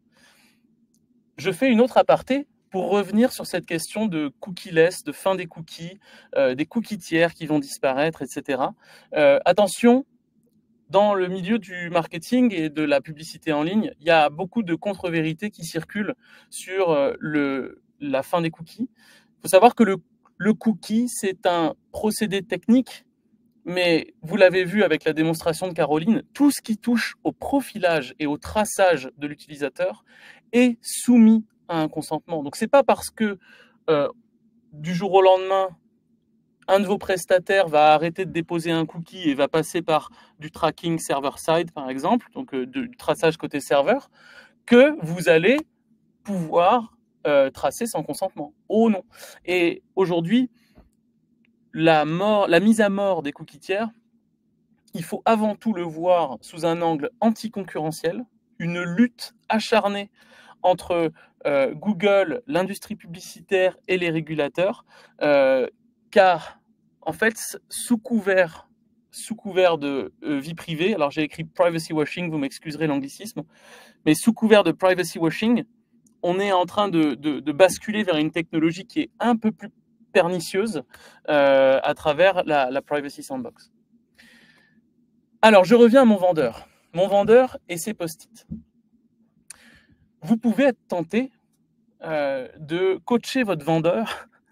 Je fais une autre aparté pour revenir sur cette question de cookie-less, de fin des cookies, euh, des cookies tiers qui vont disparaître, et cetera. Euh, attention, dans le milieu du marketing et de la publicité en ligne, il y a beaucoup de contre-vérités qui circulent sur le, la fin des cookies. Il faut savoir que le, le cookie, c'est un procédé technique, mais vous l'avez vu avec la démonstration de Caroline, tout ce qui touche au profilage et au traçage de l'utilisateur est soumis à un consentement. Donc, ce n'est pas parce que euh, du jour au lendemain, un de vos prestataires va arrêter de déposer un cookie et va passer par du tracking server-side, par exemple, donc euh, du traçage côté serveur, que vous allez pouvoir euh, tracer sans consentement. Oh non. Et aujourd'hui, la, mort, la mise à mort des cookies tiers, il faut avant tout le voir sous un angle anticoncurrentiel, une lutte acharnée entre euh, Google, l'industrie publicitaire et les régulateurs, euh, car en fait, sous couvert, sous couvert de euh, vie privée, alors j'ai écrit privacy washing, vous m'excuserez l'anglicisme, mais sous couvert de privacy washing, on est en train de, de, de basculer vers une technologie qui est un peu plus pernicieuse euh, à travers la, la privacy sandbox. Alors, je reviens à mon vendeur. Mon vendeur et ses post-it. Vous pouvez être tenté euh, de coacher votre vendeur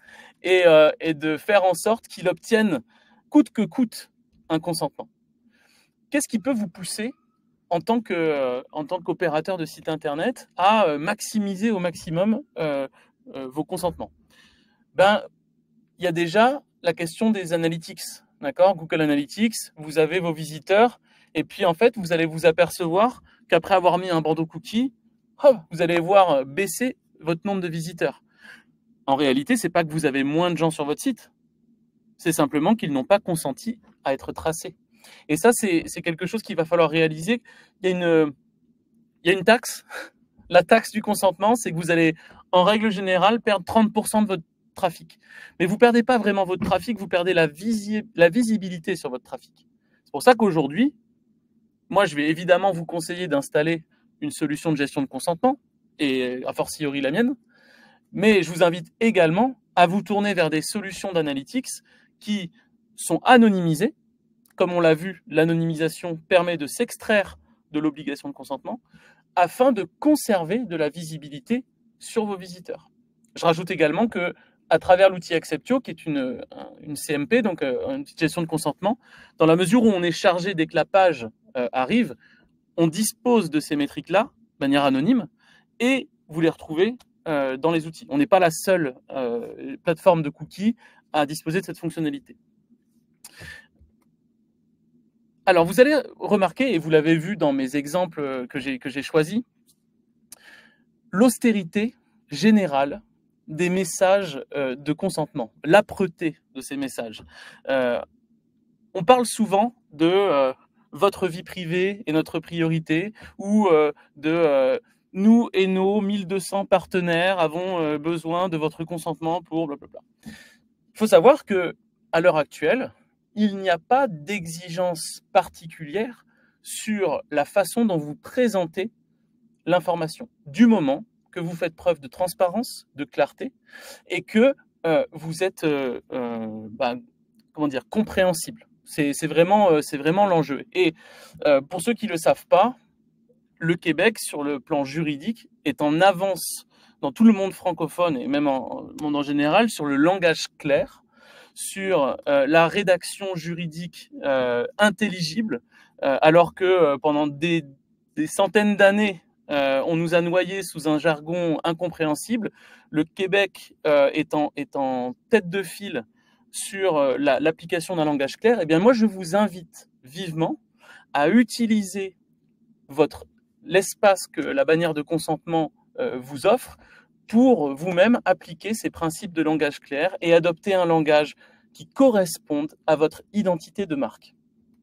et, euh, et de faire en sorte qu'il obtienne coûte que coûte un consentement. Qu'est-ce qui peut vous pousser en tant que, euh, en tant qu'opérateur de site internet à euh, maximiser au maximum euh, euh, vos consentements? Ben, il y a déjà la question des analytics, d'accord? Google Analytics, vous avez vos visiteurs, et puis en fait, vous allez vous apercevoir qu'après avoir mis un bandeau cookie, oh, vous allez voir baisser votre nombre de visiteurs. En réalité, c'est pas que vous avez moins de gens sur votre site, c'est simplement qu'ils n'ont pas consenti à être tracés. Et ça, c'est quelque chose qu'il va falloir réaliser. Il y a une, il y a une taxe. La taxe du consentement, c'est que vous allez, en règle générale, perdre trente pour cent de votre trafic. Mais vous ne perdez pas vraiment votre trafic, vous perdez la, visi la visibilité sur votre trafic. C'est pour ça qu'aujourd'hui, moi, je vais évidemment vous conseiller d'installer une solution de gestion de consentement, et a fortiori la mienne, mais je vous invite également à vous tourner vers des solutions d'analytics qui sont anonymisées. Comme on l'a vu, l'anonymisation permet de s'extraire de l'obligation de consentement afin de conserver de la visibilité sur vos visiteurs. Je rajoute également que, à travers l'outil Acceptio, qui est une, une C M P, donc une petite gestion de consentement, dans la mesure où on est chargé dès que la page euh, arrive, on dispose de ces métriques-là de manière anonyme et vous les retrouvez euh, dans les outils. On n'est pas la seule euh, plateforme de cookies à disposer de cette fonctionnalité. Alors, vous allez remarquer, et vous l'avez vu dans mes exemples que j'ai que j'ai choisis, l'austérité générale des messages euh, de consentement, l'âpreté de ces messages. Euh, on parle souvent de euh, votre vie privée est notre priorité, ou euh, de euh, nous et nos mille deux cents partenaires avons euh, besoin de votre consentement pour blablabla. Il faut savoir que à l'heure actuelle, il n'y a pas d'exigence particulière sur la façon dont vous présentez l'information, du moment que vous faites preuve de transparence, de clarté, et que euh, vous êtes euh, euh, bah, comment dire, compréhensible. C'est vraiment, euh, c'est vraiment l'enjeu. Et euh, pour ceux qui ne le savent pas, le Québec, sur le plan juridique, est en avance dans tout le monde francophone, et même en, en monde en général, sur le langage clair, sur euh, la rédaction juridique euh, intelligible, euh, alors que euh, pendant des, des centaines d'années, euh, on nous a noyés sous un jargon incompréhensible. Le Québec euh, est, en, est en tête de file sur euh, l'application d'un langage clair. Eh bien, moi, je vous invite vivement à utiliser votre l'espace que la bannière de consentement euh, vous offre pour vous-même appliquer ces principes de langage clair et adopter un langage qui corresponde à votre identité de marque.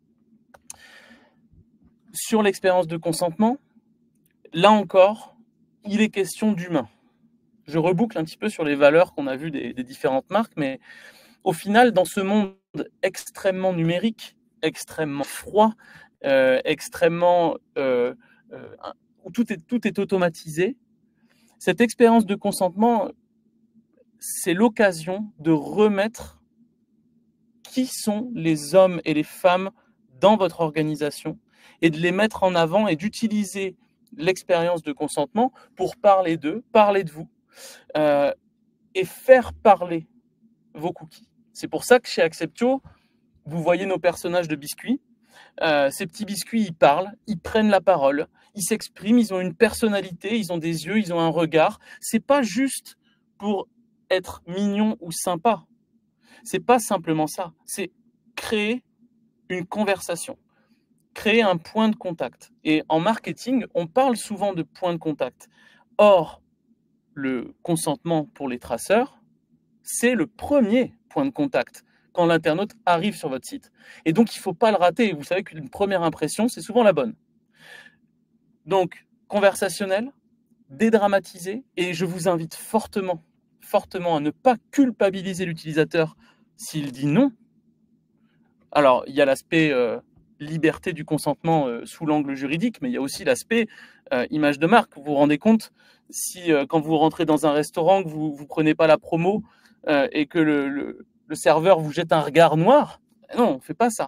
Sur l'expérience de consentement, là encore, il est question d'humain. Je reboucle un petit peu sur les valeurs qu'on a vues des, des différentes marques, mais au final, dans ce monde extrêmement numérique, extrêmement froid, euh, extrêmement euh, euh, où tout est, tout est automatisé, cette expérience de consentement, c'est l'occasion de remettre qui sont les hommes et les femmes dans votre organisation et de les mettre en avant et d'utiliser l'expérience de consentement pour parler d'eux, parler de vous euh, et faire parler vos cookies. C'est pour ça que chez Acceptio, vous voyez nos personnages de biscuits. Euh, ces petits biscuits, ils parlent, ils prennent la parole, ils s'expriment, ils ont une personnalité, ils ont des yeux, ils ont un regard. C'est pas juste pour être mignon ou sympa. C'est pas simplement ça. C'est créer une conversation, créer un point de contact. Et en marketing, on parle souvent de point de contact. Or, le consentement pour les traceurs, c'est le premier point de contact quand l'internaute arrive sur votre site. Et donc, il ne faut pas le rater. Vous savez qu'une première impression, c'est souvent la bonne. Donc, conversationnel, dédramatisé, et je vous invite fortement, fortement à ne pas culpabiliser l'utilisateur s'il dit non. Alors, il y a l'aspect euh, liberté du consentement euh, sous l'angle juridique, mais il y a aussi l'aspect euh, image de marque. Vous vous rendez compte, si euh, quand vous rentrez dans un restaurant, que vous ne prenez pas la promo euh, et que le, le, le serveur vous jette un regard noir, non, on ne fait pas ça.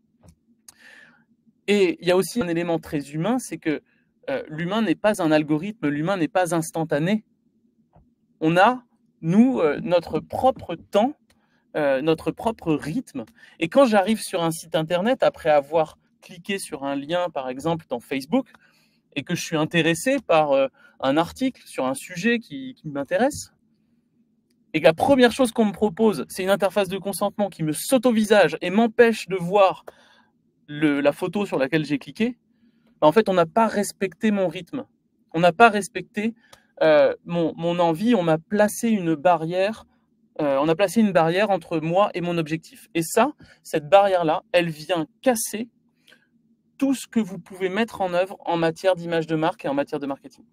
Et il y a aussi un élément très humain, c'est que euh, l'humain n'est pas un algorithme, l'humain n'est pas instantané. On a nous, euh, notre propre temps, euh, notre propre rythme. Et quand j'arrive sur un site internet, après avoir cliqué sur un lien, par exemple, dans Facebook, et que je suis intéressé par euh, un article sur un sujet qui, qui m'intéresse, et que la première chose qu'on me propose, c'est une interface de consentement qui me saute au visage et m'empêche de voir le, la photo sur laquelle j'ai cliqué, ben en fait, on n'a pas respecté mon rythme. On n'a pas respecté euh, mon, mon envie, on m'a placé une barrière, euh, on a placé une barrière entre moi et mon objectif. Et ça, cette barrière-là, elle vient casser tout ce que vous pouvez mettre en œuvre en matière d'image de marque et en matière de marketing.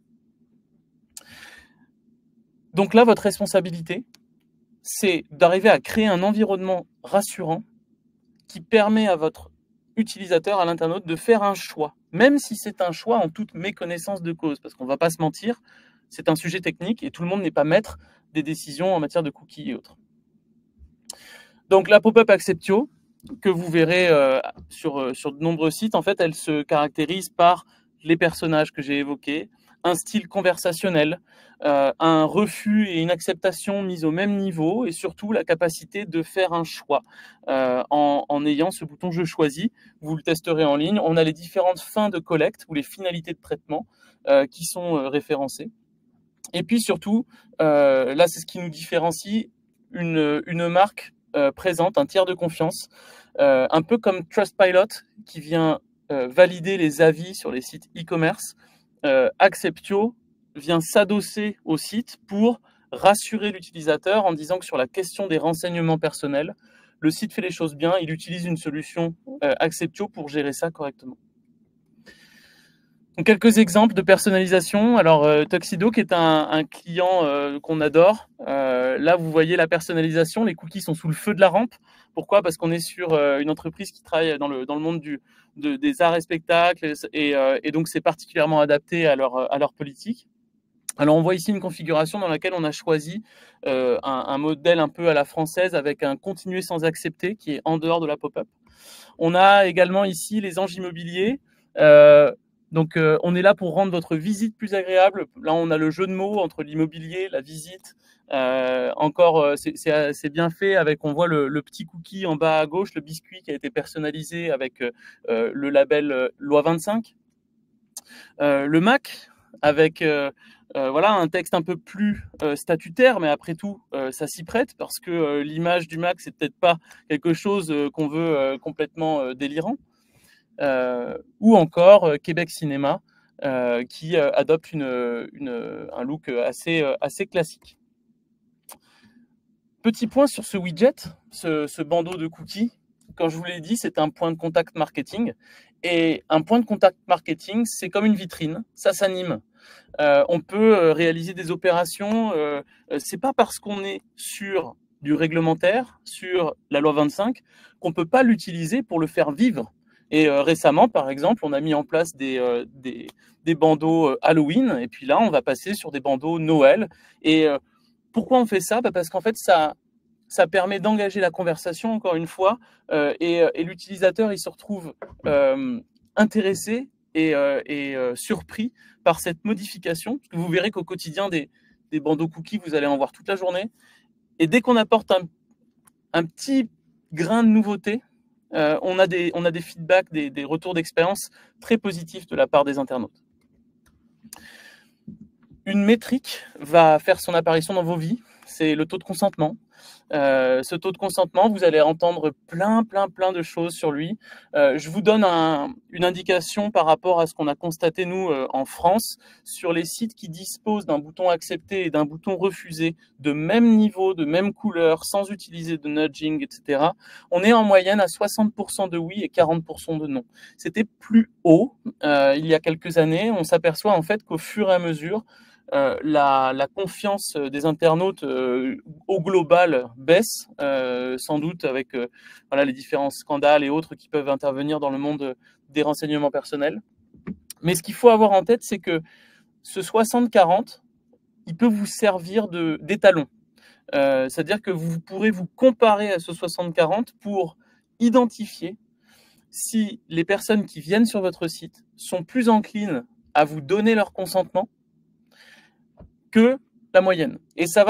Donc là, votre responsabilité, c'est d'arriver à créer un environnement rassurant qui permet à votre utilisateur, à l'internaute, de faire un choix, même si c'est un choix en toute méconnaissance de cause, parce qu'on ne va pas se mentir, c'est un sujet technique et tout le monde n'est pas maître des décisions en matière de cookies et autres. Donc la pop-up Acceptio, que vous verrez euh, sur, euh, sur de nombreux sites, en fait, elle se caractérise par les personnages que j'ai évoqués, un style conversationnel, euh, un refus et une acceptation mis au même niveau, et surtout la capacité de faire un choix euh, en, en ayant ce bouton « Je choisis ». Vous le testerez en ligne. On a les différentes fins de collecte ou les finalités de traitement euh, qui sont euh, référencées. Et puis surtout, euh, là c'est ce qui nous différencie, une, une marque euh, présente, un tiers de confiance, euh, un peu comme Trustpilot qui vient euh, valider les avis sur les sites e-commerce. Euh, Acceptio vient s'adosser au site pour rassurer l'utilisateur en disant que sur la question des renseignements personnels, le site fait les choses bien, il utilise une solution euh, Acceptio pour gérer ça correctement. Donc, quelques exemples de personnalisation. Alors, euh, Tuxedo, qui est un, un client euh, qu'on adore. Euh, là, vous voyez la personnalisation. Les cookies sont sous le feu de la rampe. Pourquoi? Parce qu'on est sur euh, une entreprise qui travaille dans le, dans le monde du, de, des arts et spectacles. Et, euh, et donc, c'est particulièrement adapté à leur, à leur politique. Alors, on voit ici une configuration dans laquelle on a choisi euh, un, un modèle un peu à la française avec un continuer sans accepter qui est en dehors de la pop-up. On a également ici les anges immobiliers. Euh, Donc, euh, on est là pour rendre votre visite plus agréable. Là, on a le jeu de mots entre l'immobilier, la visite. Euh, encore, euh, c'est bien fait avec, on voit le, le petit cookie en bas à gauche, le biscuit qui a été personnalisé avec euh, le label euh, loi vingt-cinq. Euh, le Mac, avec euh, euh, voilà, un texte un peu plus euh, statutaire, mais après tout, euh, ça s'y prête parce que euh, l'image du Mac, c'est peut-être pas quelque chose euh, qu'on veut euh, complètement euh, délirant. Euh, ou encore euh, Québec Cinéma, euh, qui euh, adopte une, une, un look assez, euh, assez classique. Petit point sur ce widget, ce, ce bandeau de cookies. Quand je vous l'ai dit, c'est un point de contact marketing. Et un point de contact marketing, c'est comme une vitrine, ça s'anime. Euh, on peut euh, réaliser des opérations. Euh, c'est pas parce qu'on est sur du réglementaire, sur la loi vingt-cinq, qu'on peut pas l'utiliser pour le faire vivre. Et euh, récemment, par exemple, on a mis en place des, euh, des, des bandeaux Halloween, et puis là, on va passer sur des bandeaux Noël. Et euh, pourquoi on fait ça? Bah parce qu'en fait, ça, ça permet d'engager la conversation, encore une fois, euh, et, et l'utilisateur, il se retrouve euh, intéressé et, euh, et euh, surpris par cette modification. Parce que vous verrez qu'au quotidien, des, des bandeaux cookies, vous allez en voir toute la journée. Et dès qu'on apporte un, un petit grain de nouveauté, Euh, on, a des, on a des feedbacks, des, des retours d'expérience très positifs de la part des internautes. Une métrique va faire son apparition dans vos vies, c'est le taux de consentement. Euh, ce taux de consentement, vous allez entendre plein, plein, plein de choses sur lui. Euh, je vous donne un, une indication par rapport à ce qu'on a constaté, nous, euh, en France, sur les sites qui disposent d'un bouton accepter et d'un bouton refuser de même niveau, de même couleur, sans utiliser de nudging, et cetera. On est en moyenne à soixante pour cent de oui et quarante pour cent de non. C'était plus haut euh, il y a quelques années. On s'aperçoit en fait qu'au fur et à mesure, Euh, la, la confiance des internautes euh, au global baisse, euh, sans doute avec euh, voilà, les différents scandales et autres qui peuvent intervenir dans le monde des renseignements personnels. Mais ce qu'il faut avoir en tête, c'est que ce soixante quarante, il peut vous servir d'étalon. Euh, C'est-à-dire que vous pourrez vous comparer à ce soixante quarante pour identifier si les personnes qui viennent sur votre site sont plus enclines à vous donner leur consentement que la moyenne. Et ça va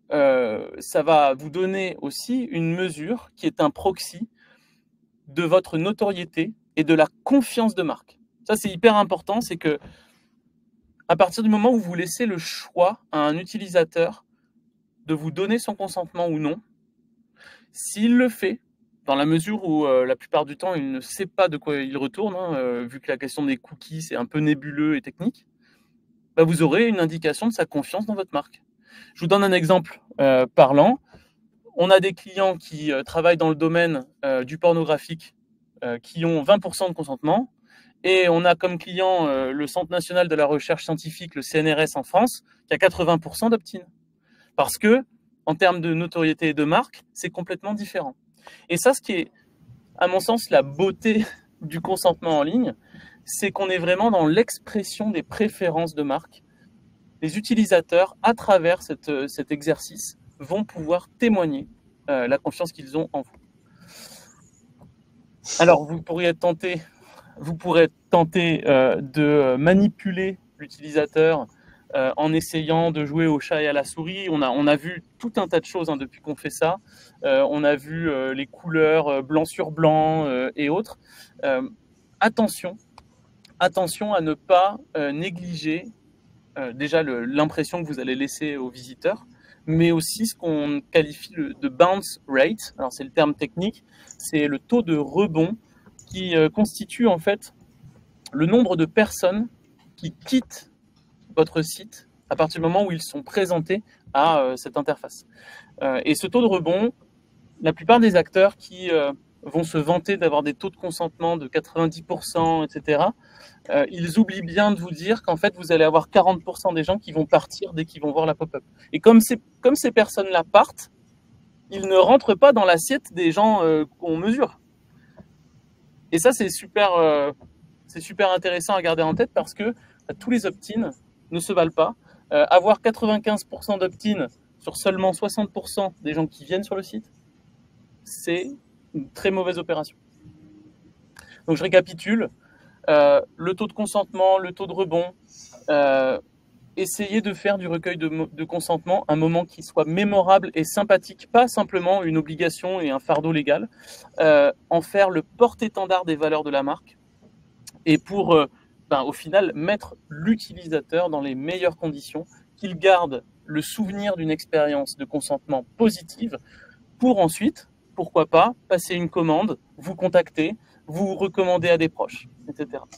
euh, ça va vous donner aussi une mesure qui est un proxy de votre notoriété et de la confiance de marque. Ça, c'est hyper important, c'est que à partir du moment où vous laissez le choix à un utilisateur de vous donner son consentement ou non, s'il le fait, dans la mesure où euh, la plupart du temps, il ne sait pas de quoi il retourne, hein, euh, vu que la question des cookies, c'est un peu nébuleux et technique, bah, vous aurez une indication de sa confiance dans votre marque. Je vous donne un exemple euh, parlant. On a des clients qui euh, travaillent dans le domaine euh, du pornographique euh, qui ont vingt pour cent de consentement, et on a comme client euh, le Centre national de la recherche scientifique, le C N R S en France, qui a quatre-vingts pour cent d'opt-in. Parce que, en termes de notoriété et de marque, c'est complètement différent. Et ça, ce qui est, à mon sens, la beauté du consentement en ligne, c'est qu'on est vraiment dans l'expression des préférences de marque. Les utilisateurs, à travers cette, cet exercice, vont pouvoir témoigner euh, la confiance qu'ils ont en vous. Alors, vous pourriez tenter, vous pourrez tenter euh, de manipuler l'utilisateur euh, en essayant de jouer au chat et à la souris. On a, on a vu tout un tas de choses hein, depuis qu'on fait ça. Euh, on a vu euh, les couleurs euh, blanc sur blanc euh, et autres. Euh, attention, attention à ne pas euh, négliger euh, déjà l'impression que vous allez laisser aux visiteurs, mais aussi ce qu'on qualifie le, de bounce rate. Alors c'est le terme technique, c'est le taux de rebond qui euh, constitue en fait le nombre de personnes qui quittent votre site à partir du moment où ils sont présentés à euh, cette interface. Euh, et ce taux de rebond, la plupart des acteurs qui euh, vont se vanter d'avoir des taux de consentement de quatre-vingt-dix pour cent, et cetera, euh, ils oublient bien de vous dire qu'en fait, vous allez avoir quarante pour cent des gens qui vont partir dès qu'ils vont voir la pop-up. Et comme, comme ces personnes-là partent, ils ne rentrent pas dans l'assiette des gens euh, qu'on mesure. Et ça, c'est super, euh, c'est super intéressant à garder en tête parce que bah, tous les opt-in ne se valent pas. Euh, avoir quatre-vingt-quinze pour cent d'opt-in sur seulement soixante pour cent des gens qui viennent sur le site, c'est une très mauvaise opération. Donc je récapitule, euh, le taux de consentement, le taux de rebond, euh, essayez de faire du recueil de, de consentement un moment qui soit mémorable et sympathique, pas simplement une obligation et un fardeau légal, euh, en faire le porte-étendard des valeurs de la marque, et pour, euh, ben, au final, mettre l'utilisateur dans les meilleures conditions, qu'il garde le souvenir d'une expérience de consentement positive, pour ensuite, pourquoi pas, passer une commande, vous contacter, vous recommander à des proches, et cetera.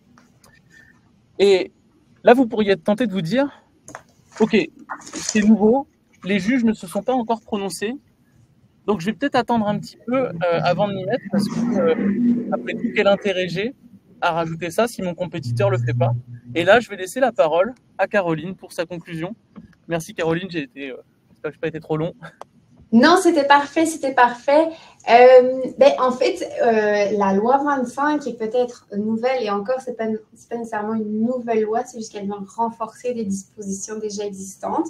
Et là, vous pourriez être tenté de vous dire, ok, c'est nouveau, les juges ne se sont pas encore prononcés, donc je vais peut-être attendre un petit peu euh, avant de m'y mettre, parce que, euh, après tout, quel intérêt j'ai à rajouter ça si mon compétiteur ne le fait pas. Et là, je vais laisser la parole à Caroline pour sa conclusion. Merci Caroline, j'ai été, euh, j'espère que je n'ai pas été trop long. Non, c'était parfait, c'était parfait. Euh, ben, en fait, euh, la loi vingt-cinq est peut-être nouvelle et encore, ce n'est pas, pas nécessairement une nouvelle loi, c'est juste qu'elle vient renforcer des dispositions déjà existantes.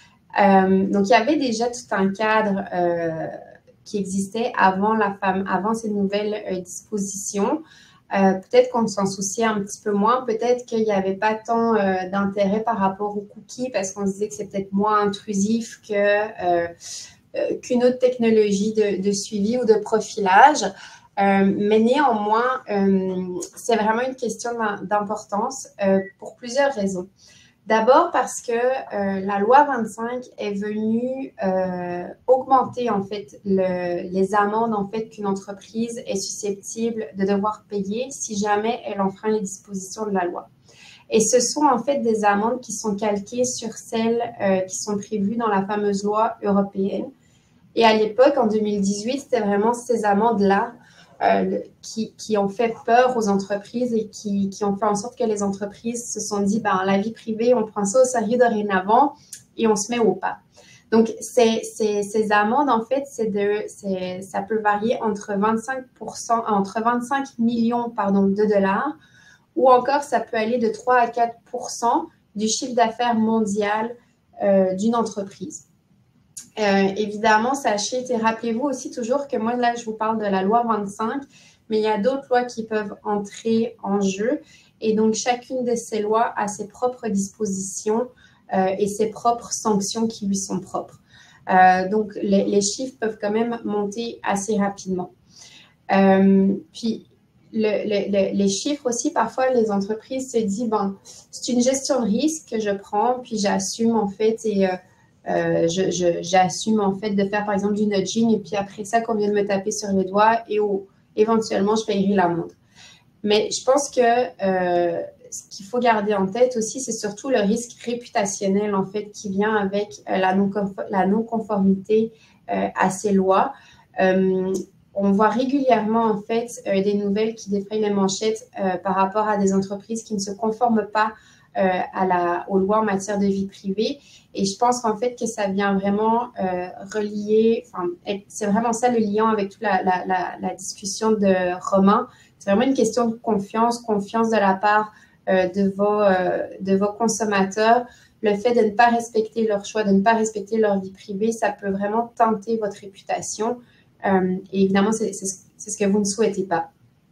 Euh, donc, il y avait déjà tout un cadre euh, qui existait avant, la femme, avant ces nouvelles euh, dispositions. Euh, peut-être qu'on s'en souciait un petit peu moins, peut-être qu'il n'y avait pas tant euh, d'intérêt par rapport aux cookies parce qu'on se disait que c'est peut-être moins intrusif que... Euh, qu'une autre technologie de, de suivi ou de profilage. Euh, mais néanmoins, euh, c'est vraiment une question d'importance euh, pour plusieurs raisons. D'abord parce que euh, la loi vingt-cinq est venue euh, augmenter en fait le, les amendes en fait qu'une entreprise est susceptible de devoir payer si jamais elle enfreint les dispositions de la loi. Et ce sont en fait des amendes qui sont calquées sur celles euh, qui sont prévues dans la fameuse loi européenne. Et à l'époque, en deux mille dix-huit, c'était vraiment ces amendes-là euh, qui, qui ont fait peur aux entreprises et qui, qui ont fait en sorte que les entreprises se sont dit, ben, la vie privée, on prend ça au sérieux dorénavant et on se met au pas. Donc, ces, ces, ces amendes, en fait, c'est de, c'est, ça peut varier entre vingt-cinq pour cent, entre vingt-cinq millions pardon, de dollars, ou encore ça peut aller de trois à quatre pour cent du chiffre d'affaires mondial euh, d'une entreprise. Euh, évidemment, sachez et rappelez-vous aussi toujours que moi, là, je vous parle de la loi vingt-cinq, mais il y a d'autres lois qui peuvent entrer en jeu. Et donc, chacune de ces lois a ses propres dispositions euh, et ses propres sanctions qui lui sont propres. Euh, donc, les, les chiffres peuvent quand même monter assez rapidement. Euh, puis, le, le, le, les chiffres aussi, parfois, les entreprises se disent, bon, c'est une gestion de risque que je prends, puis j'assume en fait, et euh, euh, je, je, j'assume en fait de faire par exemple du nudging, et puis après ça, qu'on vient de me taper sur les doigts, et oh, éventuellement, je payerai l'amende. Mais je pense que euh, ce qu'il faut garder en tête aussi, c'est surtout le risque réputationnel en fait qui vient avec euh, la non-conformité euh, à ces lois. Euh, on voit régulièrement en fait euh, des nouvelles qui défrayent les manchettes euh, par rapport à des entreprises qui ne se conforment pas euh, à la, aux lois en matière de vie privée. Et je pense qu'en fait que ça vient vraiment euh, relier, enfin, c'est vraiment ça le lien avec toute la, la, la, la discussion de Romain. C'est vraiment une question de confiance, confiance de la part euh, de, vos, euh, de vos consommateurs. Le fait de ne pas respecter leur choix, de ne pas respecter leur vie privée, ça peut vraiment tenter votre réputation. Euh, et évidemment, c'est, c'est, c'est ce que vous ne souhaitez pas.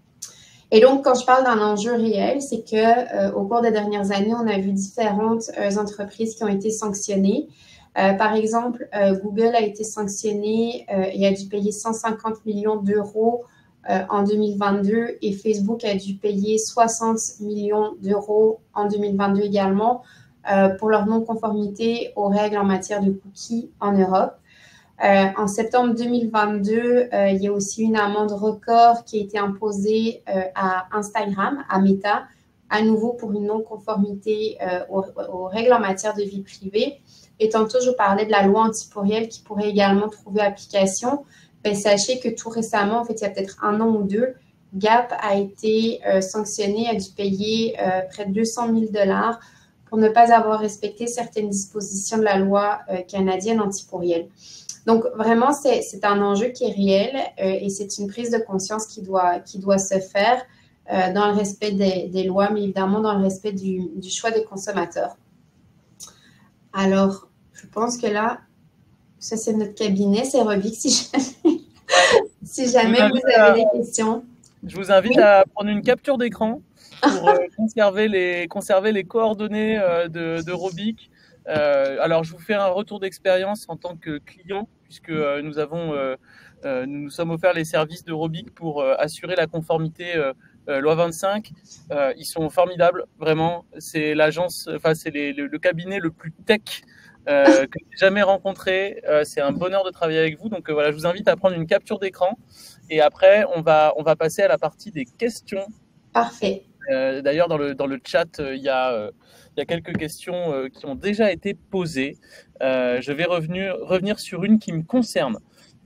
Et donc, quand je parle d'un enjeu réel, c'est que euh, au cours des dernières années, on a vu différentes euh, entreprises qui ont été sanctionnées. Euh, par exemple, euh, Google a été sanctionné euh, et a dû payer cent cinquante millions d'euros euh, en deux mille vingt-deux et Facebook a dû payer soixante millions d'euros en deux mille vingt-deux également euh, pour leur non-conformité aux règles en matière de cookies en Europe. Euh, en septembre deux mille vingt-deux, euh, il y a aussi une amende record qui a été imposée euh, à Instagram, à Meta, à nouveau pour une non-conformité euh, aux, aux règles en matière de vie privée. Et tantôt, je parlais de la loi antipourrielle qui pourrait également trouver application. Ben, sachez que tout récemment, en fait, il y a peut-être un an ou deux, Gap a été euh, sanctionné, a dû payer euh, près de deux cent mille dollars pour ne pas avoir respecté certaines dispositions de la loi euh, canadienne antipourrielle. Donc, vraiment, c'est, c'est un enjeu qui est réel euh, et c'est une prise de conscience qui doit, qui doit se faire euh, dans le respect des, des lois, mais évidemment dans le respect du, du choix des consommateurs. Alors, je pense que là, ça, c'est notre cabinet, c'est Robic, si jamais, si jamais vous, vous avez à, des questions. Je vous invite oui. à prendre une capture d'écran pour euh, conserver, les, conserver les coordonnées euh, de, de Robic. Euh, alors, je vous fais un retour d'expérience en tant que client, puisque euh, nous avons, euh, euh, nous nous sommes offerts les services de Robic pour euh, assurer la conformité euh, euh, loi vingt-cinq. Euh, ils sont formidables, vraiment. C'est l'agence, enfin c'est les, le, le cabinet le plus tech euh, que j'ai jamais rencontré. Euh, c'est un bonheur de travailler avec vous. Donc euh, voilà, je vous invite à prendre une capture d'écran et après on va on va passer à la partie des questions. Parfait. Euh, d'ailleurs, dans le, dans le chat, il euh, y, euh, y a quelques questions euh, qui ont déjà été posées. Euh, je vais revenir, revenir sur une qui me concerne.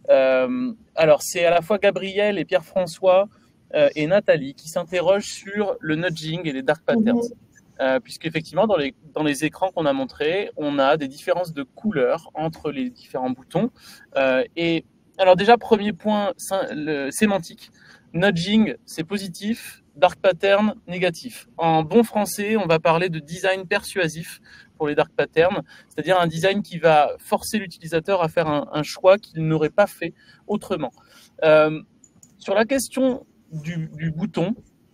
Euh, alors, c'est à la fois Gabriel et Pierre-François euh, et Nathalie qui s'interrogent sur le nudging et les dark patterns. Mm-hmm. Euh, puisqu'effectivement, dans les, dans les écrans qu'on a montrés, on a des différences de couleurs entre les différents boutons. Euh, et alors déjà, premier point le, sémantique. Nudging, c'est positif. Dark pattern, négatif. En bon français, on va parler de design persuasif pour les dark patterns, c'est-à-dire un design qui va forcer l'utilisateur à faire un, un choix qu'il n'aurait pas fait autrement. Euh, sur la question du, du bouton,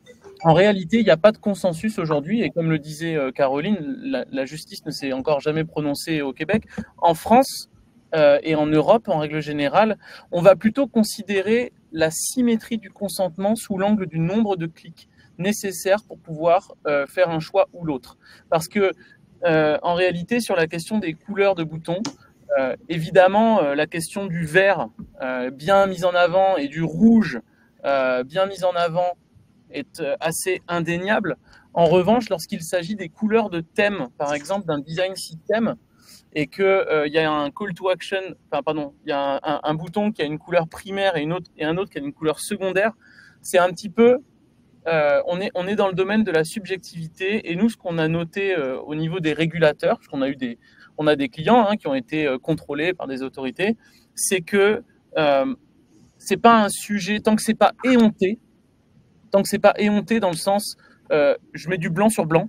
en réalité, il n'y a pas de consensus aujourd'hui, et comme le disait euh, Caroline, la, la justice ne s'est encore jamais prononcée au Québec. En France euh, et en Europe, en règle générale, on va plutôt considérer la symétrie du consentement sous l'angle du nombre de clics nécessaires pour pouvoir euh, faire un choix ou l'autre. Parce que, euh, en réalité, sur la question des couleurs de boutons, euh, évidemment, euh, la question du vert euh, bien mis en avant et du rouge euh, bien mis en avant est assez indéniable. En revanche, lorsqu'il s'agit des couleurs de thème, par exemple d'un design system, et qu'il euh, y a un call to action, enfin pardon, il y a un, un, un bouton qui a une couleur primaire et, une autre, et un autre qui a une couleur secondaire, c'est un petit peu, euh, on, est, on est dans le domaine de la subjectivité, et nous, ce qu'on a noté euh, au niveau des régulateurs, parce qu'on a eu des, on a des clients hein, qui ont été euh, contrôlés par des autorités, c'est que euh, c'est pas un sujet, tant que c'est pas éhonté, tant que c'est pas éhonté dans le sens, euh, je mets du blanc sur blanc,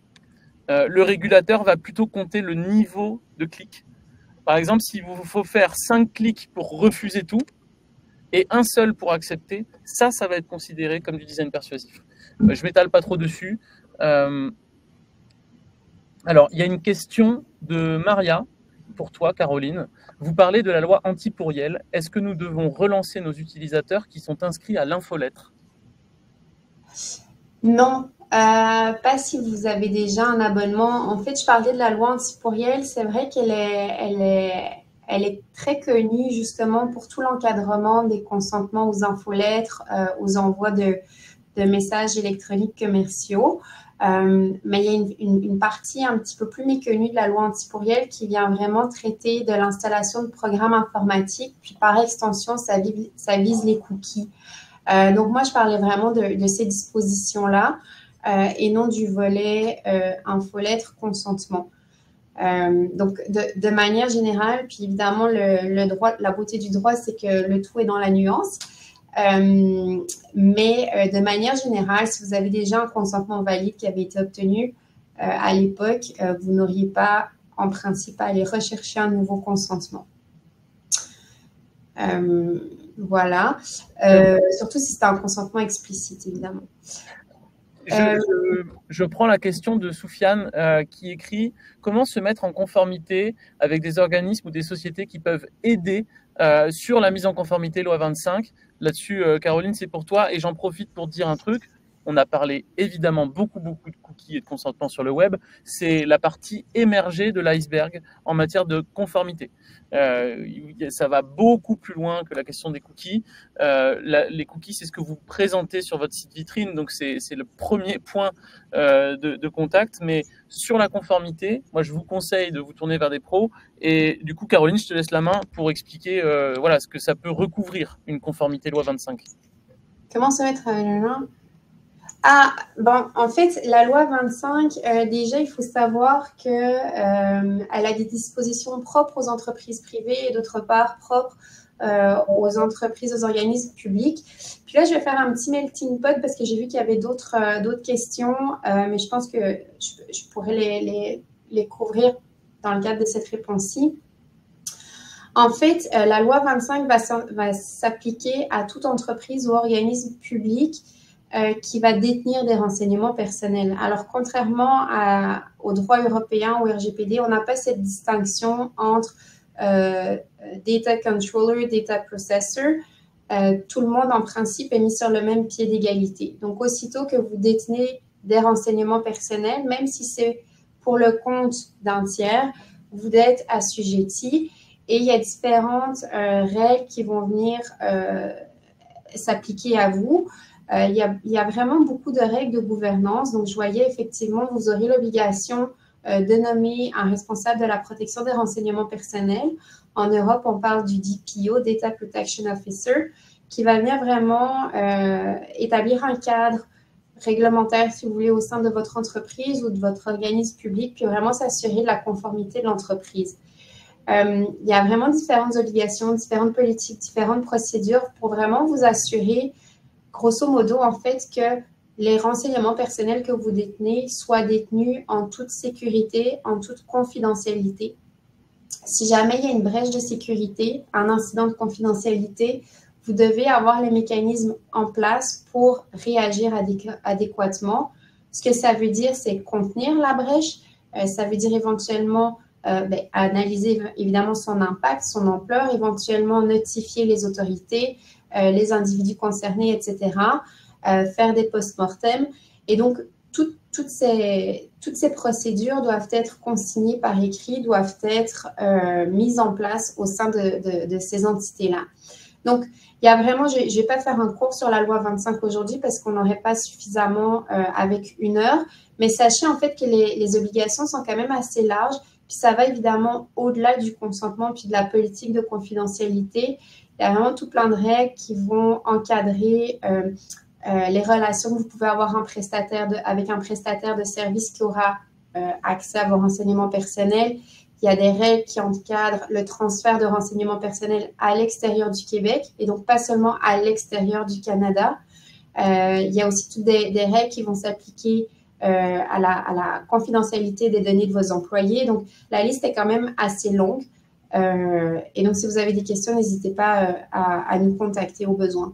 euh, le régulateur va plutôt compter le niveau de clic. Par exemple, s'il vous faut faire cinq clics pour refuser tout et un seul pour accepter, ça, ça va être considéré comme du design persuasif. Euh, je m'étale pas trop dessus. Euh, alors, il y a une question de Maria pour toi, Caroline. Vous parlez de la loi anti-pourriel. Est-ce que nous devons relancer nos utilisateurs qui sont inscrits à l'infolettre? Non, euh, pas si vous avez déjà un abonnement. En fait, je parlais de la loi anti-pourriel. C'est vrai qu'elle est, elle est, elle est très connue justement pour tout l'encadrement des consentements aux infolettres, euh, aux envois de, de messages électroniques commerciaux. Euh, mais il y a une, une, une partie un petit peu plus méconnue de la loi anti-pourriel qui vient vraiment traiter de l'installation de programmes informatiques. Puis par extension, ça vise, ça vise les cookies. Euh, donc moi, je parlais vraiment de, de ces dispositions-là euh, et non du volet euh, infolettre consentement. Euh, donc de, de manière générale, puis évidemment, le, le droit, la beauté du droit, c'est que le tout est dans la nuance. Euh, mais euh, de manière générale, si vous avez déjà un consentement valide qui avait été obtenu euh, à l'époque, euh, vous n'auriez pas en principe à aller rechercher un nouveau consentement. Euh, Voilà. Euh, surtout si c'est un consentement explicite, évidemment. Je, je, je prends la question de Soufiane euh, qui écrit « Comment se mettre en conformité avec des organismes ou des sociétés qui peuvent aider euh, sur la mise en conformité loi vingt-cinq ?» Là-dessus, euh, Caroline, c'est pour toi. Et j'en profite pour dire un truc. On a parlé évidemment beaucoup, beaucoup de cookies et de consentement sur le web. C'est la partie émergée de l'iceberg en matière de conformité. Euh, ça va beaucoup plus loin que la question des cookies. Euh, la, les cookies, c'est ce que vous présentez sur votre site vitrine, donc c'est le premier point euh, de, de contact. Mais sur la conformité, moi, je vous conseille de vous tourner vers des pros. Et du coup, Caroline, je te laisse la main pour expliquer euh, voilà, ce que ça peut recouvrir, une conformité loi vingt-cinq. Comment se mettre à la loi ? Ah, bon, en fait, la loi vingt-cinq, euh, déjà, il faut savoir qu'elle euh, a des dispositions propres aux entreprises privées et d'autre part propres euh, aux entreprises, aux organismes publics. Puis là, je vais faire un petit melting pot parce que j'ai vu qu'il y avait d'autres euh, d'autres questions, euh, mais je pense que je, je pourrais les, les, les couvrir dans le cadre de cette réponse-ci. En fait, euh, la loi vingt-cinq va s'appliquer à toute entreprise ou organisme public Euh, qui va détenir des renseignements personnels. Alors, contrairement à, au droit européen ou R G P D, on n'a pas cette distinction entre euh, data controller, data processor. Euh, tout le monde, en principe, est mis sur le même pied d'égalité. Donc, aussitôt que vous détenez des renseignements personnels, même si c'est pour le compte d'un tiers, vous êtes assujetti et il y a différentes euh, règles qui vont venir euh, s'appliquer à vous. Euh, il, y a, il y a vraiment beaucoup de règles de gouvernance. Donc, je voyais effectivement, vous aurez l'obligation euh, de nommer un responsable de la protection des renseignements personnels. En Europe, on parle du D P O, Data Protection Officer, qui va venir vraiment euh, établir un cadre réglementaire, si vous voulez, au sein de votre entreprise ou de votre organisme public, puis vraiment s'assurer de la conformité de l'entreprise. Euh, il y a vraiment différentes obligations, différentes politiques, différentes procédures pour vraiment vous assurer grosso modo, en fait, que les renseignements personnels que vous détenez soient détenus en toute sécurité, en toute confidentialité. Si jamais il y a une brèche de sécurité, un incident de confidentialité, vous devez avoir les mécanismes en place pour réagir adéqu- adéquatement. Ce que ça veut dire, c'est contenir la brèche. Euh, ça veut dire éventuellement euh, ben, analyser évidemment son impact, son ampleur, éventuellement notifier les autorités, Euh, les individus concernés, et cetera, euh, faire des post-mortem. Et donc, tout, toutes, ces, toutes ces procédures doivent être consignées par écrit, doivent être euh, mises en place au sein de, de, de ces entités-là. Donc, il y a vraiment, je ne vais pas faire un cours sur la loi vingt-cinq aujourd'hui parce qu'on n'aurait pas suffisamment euh, avec une heure, mais sachez en fait que les, les obligations sont quand même assez larges, puis ça va évidemment au-delà du consentement puis de la politique de confidentialité. Il y a vraiment tout plein de règles qui vont encadrer euh, euh, les relations que vous pouvez avoir un prestataire de, avec un prestataire de service qui aura euh, accès à vos renseignements personnels. Il y a des règles qui encadrent le transfert de renseignements personnels à l'extérieur du Québec et donc pas seulement à l'extérieur du Canada. Euh, il y a aussi toutes des, des règles qui vont s'appliquer euh, à, la, à la confidentialité des données de vos employés. Donc, la liste est quand même assez longue. Euh, et donc, si vous avez des questions, n'hésitez pas euh, à, à nous contacter au besoin.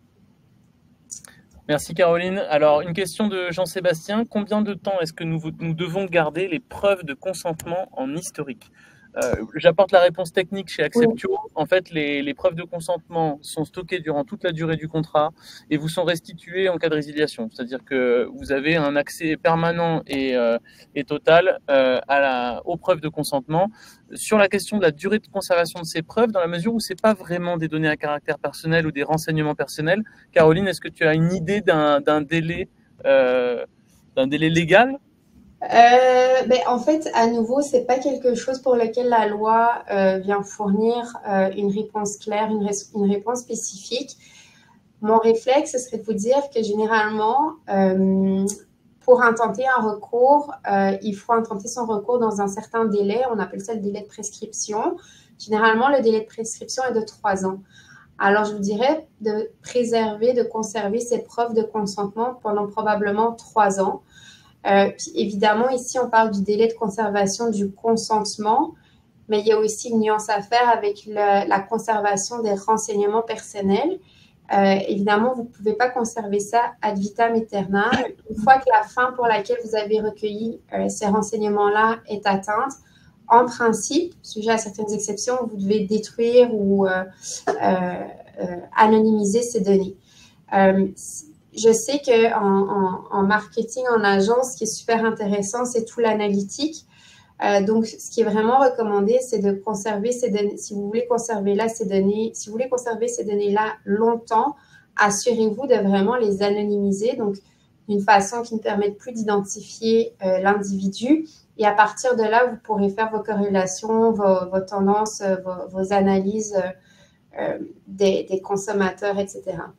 Merci Caroline. Alors, une question de Jean-Sébastien. Combien de temps est-ce que nous, nous devons garder les preuves de consentement en historique? Euh, J'apporte la réponse technique chez Acceptio. En fait, les, les preuves de consentement sont stockées durant toute la durée du contrat et vous sont restituées en cas de résiliation. C'est-à-dire que vous avez un accès permanent et, euh, et total euh, à la, aux preuves de consentement. Sur la question de la durée de conservation de ces preuves, dans la mesure où ce n'est pas vraiment des données à caractère personnel ou des renseignements personnels, Caroline, est-ce que tu as une idée d'un d'un délai, euh, d'un délai légal? Euh, ben, en fait, à nouveau, c'est pas quelque chose pour lequel la loi euh, vient fournir euh, une réponse claire, une, une réponse spécifique. Mon réflexe, ce serait de vous dire que généralement, euh, pour intenter un recours, euh, il faut intenter son recours dans un certain délai. On appelle ça le délai de prescription. Généralement, le délai de prescription est de trois ans. Alors, je vous dirais de préserver, de conserver ces preuves de consentement pendant probablement trois ans. Euh, puis évidemment, ici, on parle du délai de conservation du consentement, mais il y a aussi une nuance à faire avec le, la conservation des renseignements personnels. Euh, évidemment, vous ne pouvez pas conserver ça ad vitam aeternam. Une fois que la fin pour laquelle vous avez recueilli euh, ces renseignements-là est atteinte, en principe, sujet à certaines exceptions, vous devez détruire ou euh, euh, euh, anonymiser ces données. Euh, Je sais qu'en en, en marketing, en agence, ce qui est super intéressant, c'est tout l'analytique. Euh, donc, ce qui est vraiment recommandé, c'est de conserver ces données. Si vous voulez conserver là ces données, si vous voulez conserver ces données-là longtemps, assurez-vous de vraiment les anonymiser. Donc, d'une façon qui ne permette plus d'identifier euh, l'individu. Et à partir de là, vous pourrez faire vos corrélations, vos, vos tendances, vos, vos analyses euh, des, des consommateurs, et cetera.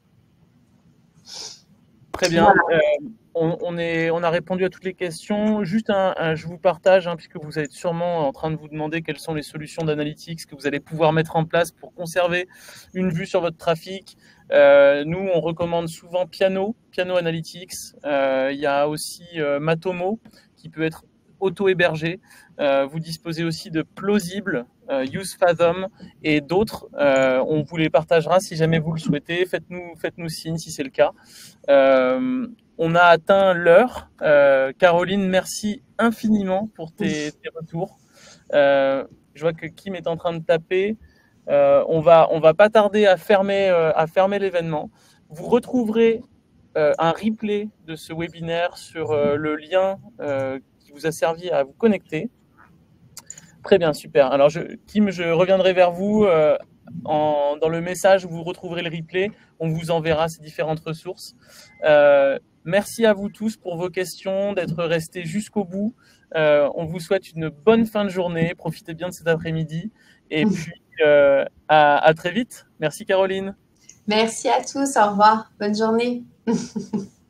Très bien. Voilà. Euh, on, on, est, on a répondu à toutes les questions. Juste, un, un, je vous partage, hein, puisque vous êtes sûrement en train de vous demander quelles sont les solutions d'analytics que vous allez pouvoir mettre en place pour conserver une vue sur votre trafic. Euh, nous, on recommande souvent Piano, Piano Analytics. Euh, il y a aussi euh, Matomo, qui peut être auto-hébergé. Euh, vous disposez aussi de Plausible, euh, UseFathom et d'autres. Euh, on vous les partagera si jamais vous le souhaitez. Faites-nous, faites-nous signe si c'est le cas. Euh, on a atteint l'heure. Euh, Caroline, merci infiniment pour tes, tes retours. Euh, je vois que Kim est en train de taper. Euh, on va, on va pas tarder à fermer, euh, à fermer l'événement. Vous retrouverez euh, un replay de ce webinaire sur euh, le lien euh, qui vous a servi à vous connecter. Très bien, super. Alors, je, Kim, je reviendrai vers vous euh, en, dans le message où vous retrouverez le replay. On vous enverra ces différentes ressources. Euh, merci à vous tous pour vos questions, d'être restés jusqu'au bout. Euh, on vous souhaite une bonne fin de journée. Profitez bien de cet après-midi. Et puis, euh, à, à très vite. Merci, Caroline. Merci à tous. Au revoir. Bonne journée.